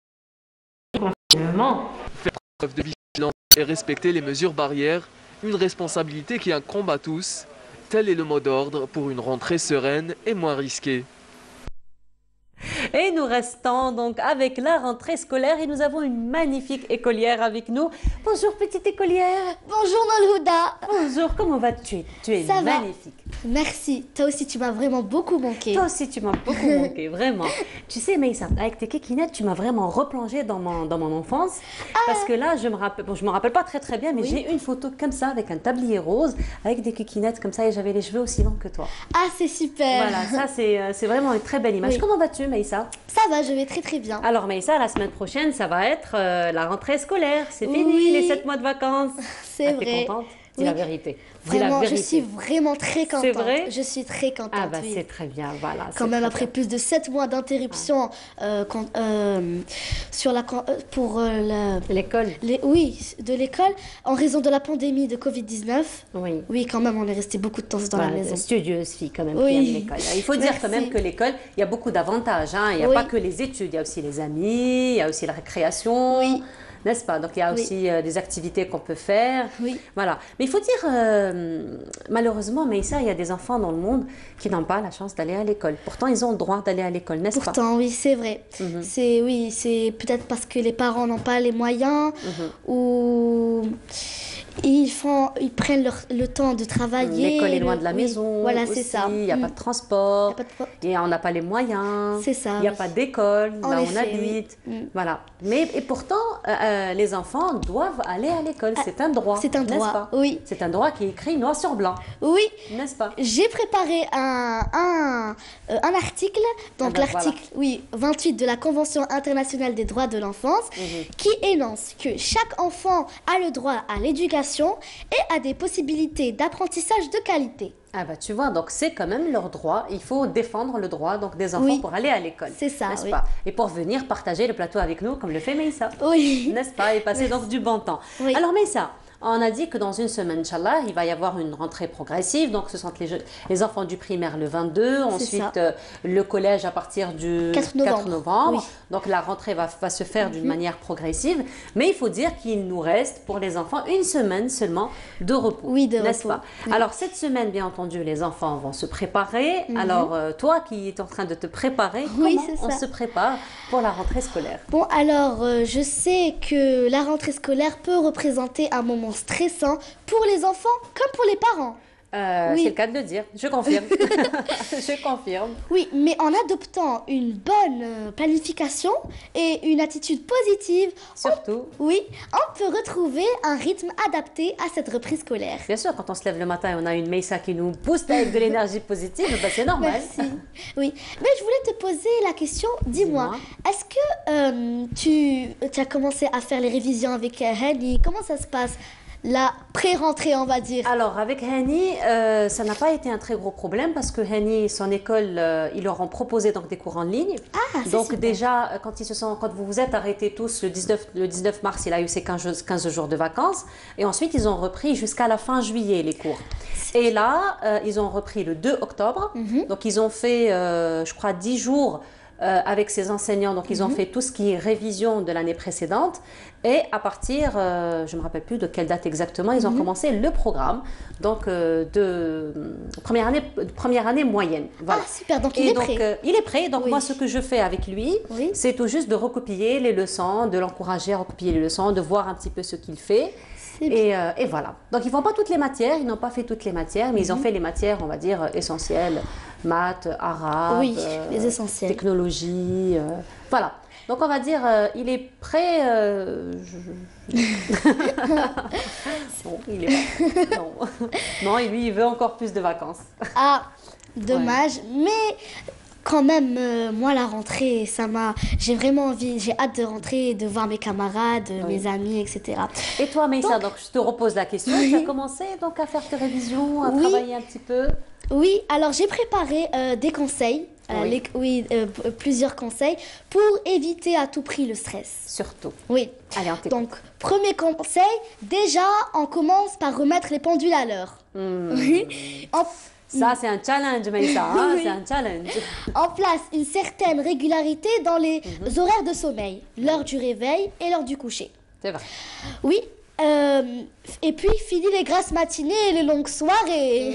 confinement. Faire preuve de vigilance et respecter les mesures barrières, une responsabilité qui incombe à tous. Tel est le mot d'ordre pour une rentrée sereine et moins risquée. Et nous restons donc avec la rentrée scolaire et nous avons une magnifique écolière avec nous. Bonjour petite écolière. Bonjour Nolhuda. Bonjour, comment vas-tu? Tu es magnifique. Merci, toi aussi tu m'as vraiment beaucoup manqué. Toi aussi tu m'as beaucoup manqué, vraiment. Tu sais Meissa, avec tes kékinettes, tu m'as vraiment replongé dans mon enfance. Parce que là, je me rappelle pas très bien, mais j'ai une photo comme ça avec un tablier rose, avec des kékinettes comme ça et j'avais les cheveux aussi longs que toi. Ah c'est super. Voilà, ça c'est vraiment une très belle image. Comment vas-tu Meissa? Ça va, je vais très bien. Alors Meissa, la semaine prochaine, ça va être la rentrée scolaire. C'est fini les 7 mois de vacances. C'est vrai. T'es contente? Dis la vérité. Vraiment, je suis vraiment très contente. C'est vrai? Je suis très contente. Ah bah c'est très bien, voilà. Quand même après plus de 7 mois d'interruption pour l'école. Oui, de l'école, en raison de la pandémie de Covid-19. Oui. Oui, quand même, on est resté beaucoup de temps dans la maison. Studieuse fille quand même qui aime l'école. Il faut dire quand même que l'école, il y a beaucoup d'avantages. Hein. Il n'y a pas que les études, il y a aussi les amis, il y a aussi la récréation. Oui. N'est-ce pas? Donc il y a aussi des activités qu'on peut faire. Oui. Voilà. Mais il faut dire, malheureusement, Meissa, il y a des enfants dans le monde qui n'ont pas la chance d'aller à l'école. Pourtant, ils ont le droit d'aller à l'école, n'est-ce pas? Pourtant, oui, c'est vrai. C'est peut-être parce que les parents n'ont pas les moyens ou Ils prennent le temps de travailler. L'école est loin de la maison. Voilà, c'est ça. Il n'y a pas de transport. Et on n'a pas les moyens. C'est ça. Il n'y a pas d'école là où on effet, habite. Voilà. Et pourtant, les enfants doivent aller à l'école. C'est un droit. C'est un droit. Pas oui. C'est un droit qui est écrit noir sur blanc. Oui. N'est-ce pas? J'ai préparé un article, donc l'article 28 de la Convention internationale des droits de l'enfance, qui énonce que chaque enfant a le droit à l'éducation et à des possibilités d'apprentissage de qualité. Ah bah tu vois, donc c'est quand même leur droit. Il faut défendre le droit donc des enfants pour aller à l'école. C'est ça, n'est-ce pas? Et pour venir partager le plateau avec nous, comme le fait Meissa. Oui. N'est-ce pas? Et passer donc du bon temps. Oui. Alors Meissa, on a dit que dans une semaine, Inch'Allah, il va y avoir une rentrée progressive. Donc, ce sont les enfants du primaire le 22. Ensuite, le collège à partir du 4 novembre. Oui. Donc, la rentrée va se faire d'une manière progressive. Mais il faut dire qu'il nous reste pour les enfants une semaine seulement de repos. Oui, de repos. N'est-ce pas? Oui. Alors, cette semaine, bien entendu, les enfants vont se préparer. Alors, toi qui es en train de te préparer, comment on se prépare pour la rentrée scolaire? Bon, alors, je sais que la rentrée scolaire peut représenter un moment stressant pour les enfants comme pour les parents. C'est le cas de le dire, je confirme. Je confirme. Oui, mais en adoptant une bonne planification et une attitude positive, surtout, on peut retrouver un rythme adapté à cette reprise scolaire. Bien sûr, quand on se lève le matin et on a une Meissa qui nous pousse avec de l'énergie positive, ben c'est normal. Merci. Oui, mais je voulais te poser la question, dis-moi, est-ce que tu as commencé à faire les révisions avec Hani? Comment ça se passe? La pré-rentrée, on va dire. Alors, avec Hani, ça n'a pas été un très gros problème parce que Hani, son école, ils leur ont proposé donc des cours en ligne. Ah, donc super. déjà, quand vous vous êtes arrêtés tous, le 19 mars, il a eu ses 15 jours de vacances. Et ensuite, ils ont repris jusqu'à la fin juillet les cours. Et là, ils ont repris le 2 octobre. Donc, ils ont fait, je crois, 10 jours avec ces enseignants. Donc, ils ont fait tout ce qui est révision de l'année précédente. Et à partir, je ne me rappelle plus de quelle date exactement, ils ont commencé le programme donc, de première année moyenne. Voilà. Ah, super, donc il est prêt. Il est prêt. Donc, moi, ce que je fais avec lui, c'est tout juste de recopier les leçons, de l'encourager à recopier les leçons, de voir un petit peu ce qu'il fait. Et voilà. Donc, ils ne font pas toutes les matières, ils n'ont pas fait toutes les matières, mais ils ont fait les matières, on va dire, essentielles. Maths, arabe, les essentiels. Technologie, voilà. Donc on va dire, il est prêt. Bon, il est pas. Non, et lui, il veut encore plus de vacances. Ah, dommage, mais quand même, moi, la rentrée, j'ai vraiment envie, j'ai hâte de rentrer, de voir mes camarades, mes amis, etc. Et toi, Meissa, donc je te repose la question. Tu as commencé donc à faire tes révisions, à travailler un petit peu? Oui, alors j'ai préparé des conseils, plusieurs conseils pour éviter à tout prix le stress. Surtout. Oui. Allez, on t'écoute. Donc, premier conseil, déjà, on commence par remettre les pendules à l'heure. Oui. Ça, c'est un challenge, Meissa. C'est un challenge. On place une certaine régularité dans les horaires de sommeil, l'heure du réveil et l'heure du coucher. C'est vrai. Oui. Et puis, fini les grasses matinées et les longues soirées.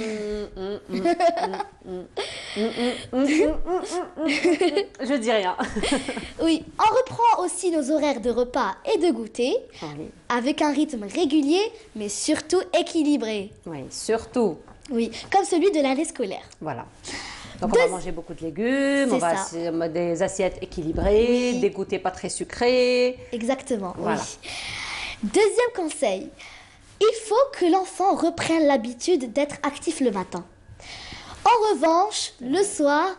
Je dis rien. Oui, on reprend aussi nos horaires de repas et de goûter avec un rythme régulier, mais surtout équilibré. Oui, surtout. Oui, comme celui de l'année scolaire. Voilà. Donc on va manger beaucoup de légumes, on va des assiettes équilibrées, des goûters pas très sucrés. Exactement, voilà. Oui. Deuxième conseil, il faut que l'enfant reprenne l'habitude d'être actif le matin. En revanche, le soir,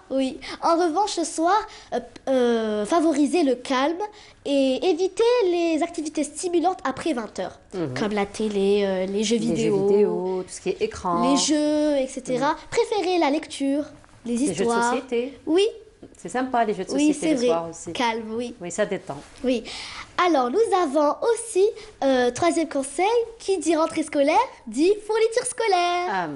favoriser le calme et éviter les activités stimulantes après 20h, comme la télé, les jeux vidéo, tout ce qui est écran, les jeux, etc. Préférer la lecture, les histoires. Jeux de société. Oui. C'est sympa les jeux de société le soir aussi. Calme, oui. Oui, ça détend. Oui. Alors, nous avons aussi, troisième conseil, qui dit rentrée scolaire, dit fourniture scolaire.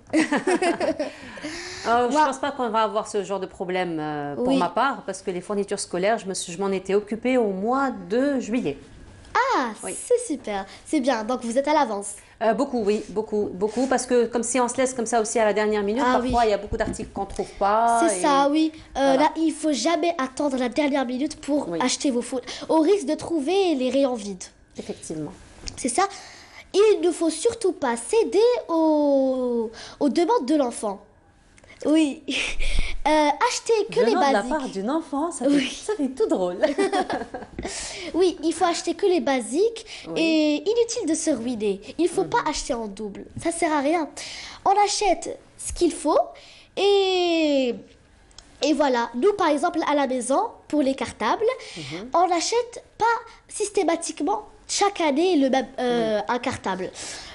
Je ne pense pas qu'on va avoir ce genre de problème pour ma part, parce que les fournitures scolaires, je m'en étais occupée au mois de juillet. Ah, c'est super, c'est bien, donc vous êtes à l'avance. Beaucoup, oui, beaucoup, parce que comme si on se laisse comme ça aussi à la dernière minute, parfois il y a beaucoup d'articles qu'on ne trouve pas. C'est ça, oui. Là, il ne faut jamais attendre la dernière minute pour acheter vos fournitures, au risque de trouver les rayons vides. Effectivement. C'est ça. il ne faut surtout pas céder aux demandes de l'enfant. Oui, acheter que les de basiques. la part d'une enfant, ça fait tout drôle. Oui, il faut acheter que les basiques et inutile de se ruiner. Il ne faut pas acheter en double, ça sert à rien. On achète ce qu'il faut et voilà. Nous, par exemple, à la maison, pour les cartables, on n'achète pas systématiquement chaque année le même un cartable.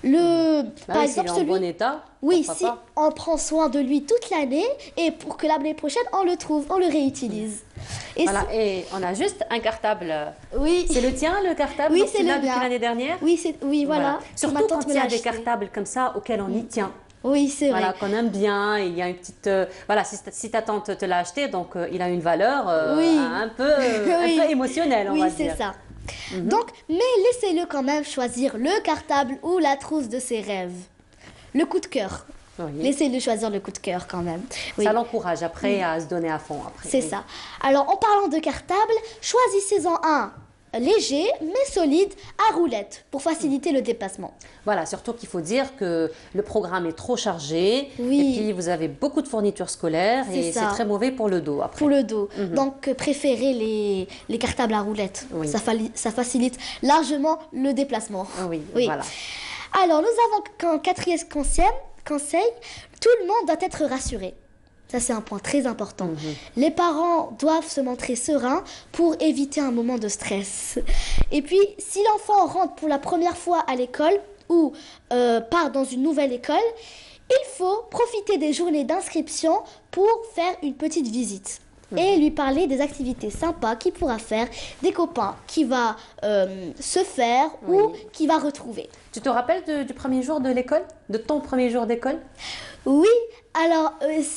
Par exemple, celui en bon état. Oui, si on prend soin de lui toute l'année et pour que l'année prochaine on le trouve, on le réutilise. Et voilà, et on a juste un cartable. Oui. C'est le tien, le cartable? Oui, c'est le mien. Depuis l'année dernière? Oui, voilà. Surtout quand il y a des cartables comme ça auxquels on y tient. Oui, c'est vrai. Voilà, qu'on aime bien. Il y a une petite. Voilà, si ta tante te l'a acheté, donc il a une valeur un peu émotionnelle, on va dire. Oui, c'est ça. Donc, mais laissez-le quand même choisir le cartable ou la trousse de ses rêves. Le coup de cœur. Laissez-le choisir le coup de cœur quand même. Ça l'encourage après à se donner à fond. C'est ça. Alors, en parlant de cartable, choisissez-en un léger mais solide à roulette pour faciliter le déplacement. Voilà, surtout qu'il faut dire que le programme est trop chargé et puis vous avez beaucoup de fournitures scolaires et c'est très mauvais pour le dos après. Pour le dos. Donc préférez les cartables à roulette. Ça facilite largement le déplacement. Oui. Voilà. Alors nous avons qu'un quatrième conseil, tout le monde doit être rassuré. Ça, c'est un point très important. Les parents doivent se montrer sereins pour éviter un moment de stress. Et puis, si l'enfant rentre pour la première fois à l'école ou part dans une nouvelle école, il faut profiter des journées d'inscription pour faire une petite visite. Et lui parler des activités sympas qu'il pourra faire, des copains qu'il va se faire ou qu'il va retrouver. Tu te rappelles du premier jour de l'école? De ton premier jour d'école? Oui, alors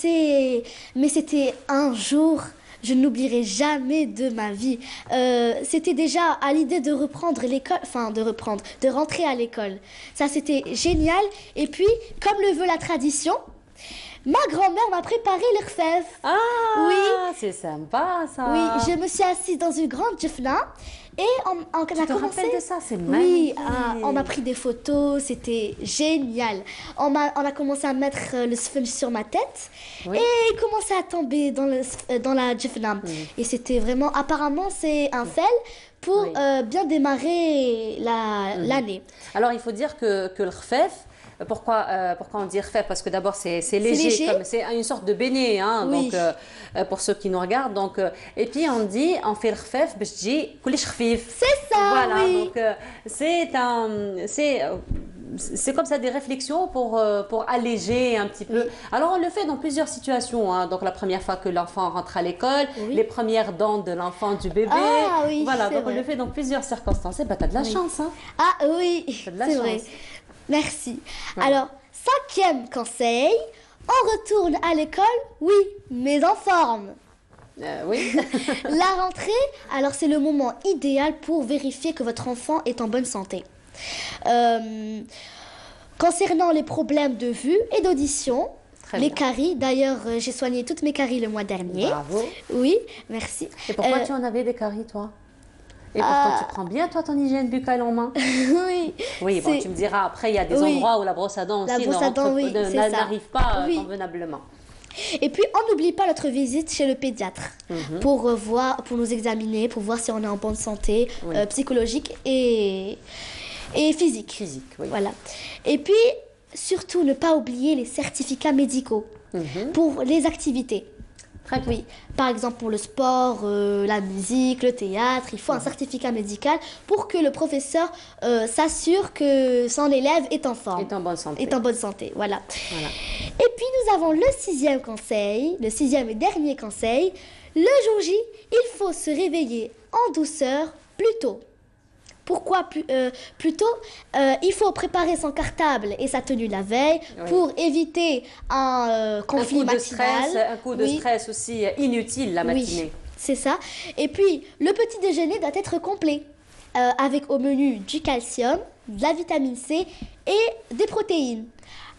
mais c'était un jour, je ne l'oublierai jamais de ma vie. C'était déjà à l'idée de reprendre l'école, de rentrer à l'école. Ça, c'était génial. Et puis, comme le veut la tradition, ma grand-mère m'a préparé l'irfef. Ah, oui, c'est sympa ça. Oui, je me suis assise dans une grande jufna et on a commencé. De ça, c'est magnifique. Oui, on a pris des photos, c'était génial. On a commencé à mettre le sponge sur ma tête et il commençait à tomber dans la jufna. Et c'était vraiment, apparemment, c'est un fel pour bien démarrer l'année. Alors, il faut dire que le rfef, pourquoi on dit rfef? Parce que d'abord c'est léger, c'est une sorte de béné, donc pour ceux qui nous regardent. Donc et puis on fait le rfef باش تجي كلش خفيف. C'est ça. Voilà, oui. donc c'est comme ça des réflexions pour alléger un petit peu. Alors on le fait dans plusieurs situations. Donc la première fois que l'enfant rentre à l'école, les premières dents de l'enfant, du bébé. Ah oui. Voilà, donc vrai. on le fait dans plusieurs circonstances. Et t'as de la chance. Ah oui, t'as de la c'est chance. vrai. Merci. Alors, 5e conseil, on retourne à l'école, oui, mais en forme. Oui. La rentrée, alors c'est le moment idéal pour vérifier que votre enfant est en bonne santé. Concernant les problèmes de vue et d'audition, les caries, d'ailleurs j'ai soigné toutes mes caries le mois dernier. Bravo. Oui, merci. Et pourquoi tu en avais des caries toi? Et pourtant, tu prends bien, toi, ton hygiène buccale en main? Oui. Oui, bon, tu me diras, après, il y a des endroits où la brosse à dents aussi n'arrive pas convenablement. Et puis, on n'oublie pas notre visite chez le pédiatre pour nous examiner, pour voir si on est en bonne santé psychologique et physique. Physique, oui. Voilà. Et puis, surtout, ne pas oublier les certificats médicaux pour les activités. Oui, par exemple pour le sport, la musique, le théâtre, il faut un certificat médical pour que le professeur s'assure que son élève est en forme. Est en bonne santé. Est en bonne santé, voilà. Et puis nous avons le 6e conseil, le 6e et dernier conseil. Le jour J, il faut se réveiller en douceur plus tôt. Pourquoi plus tôt? Il faut préparer son cartable et sa tenue la veille pour éviter un conflit matinal. Un coup de stress aussi inutile la matinée. Oui, c'est ça. Et puis, le petit déjeuner doit être complet, avec au menu du calcium, de la vitamine C et des protéines.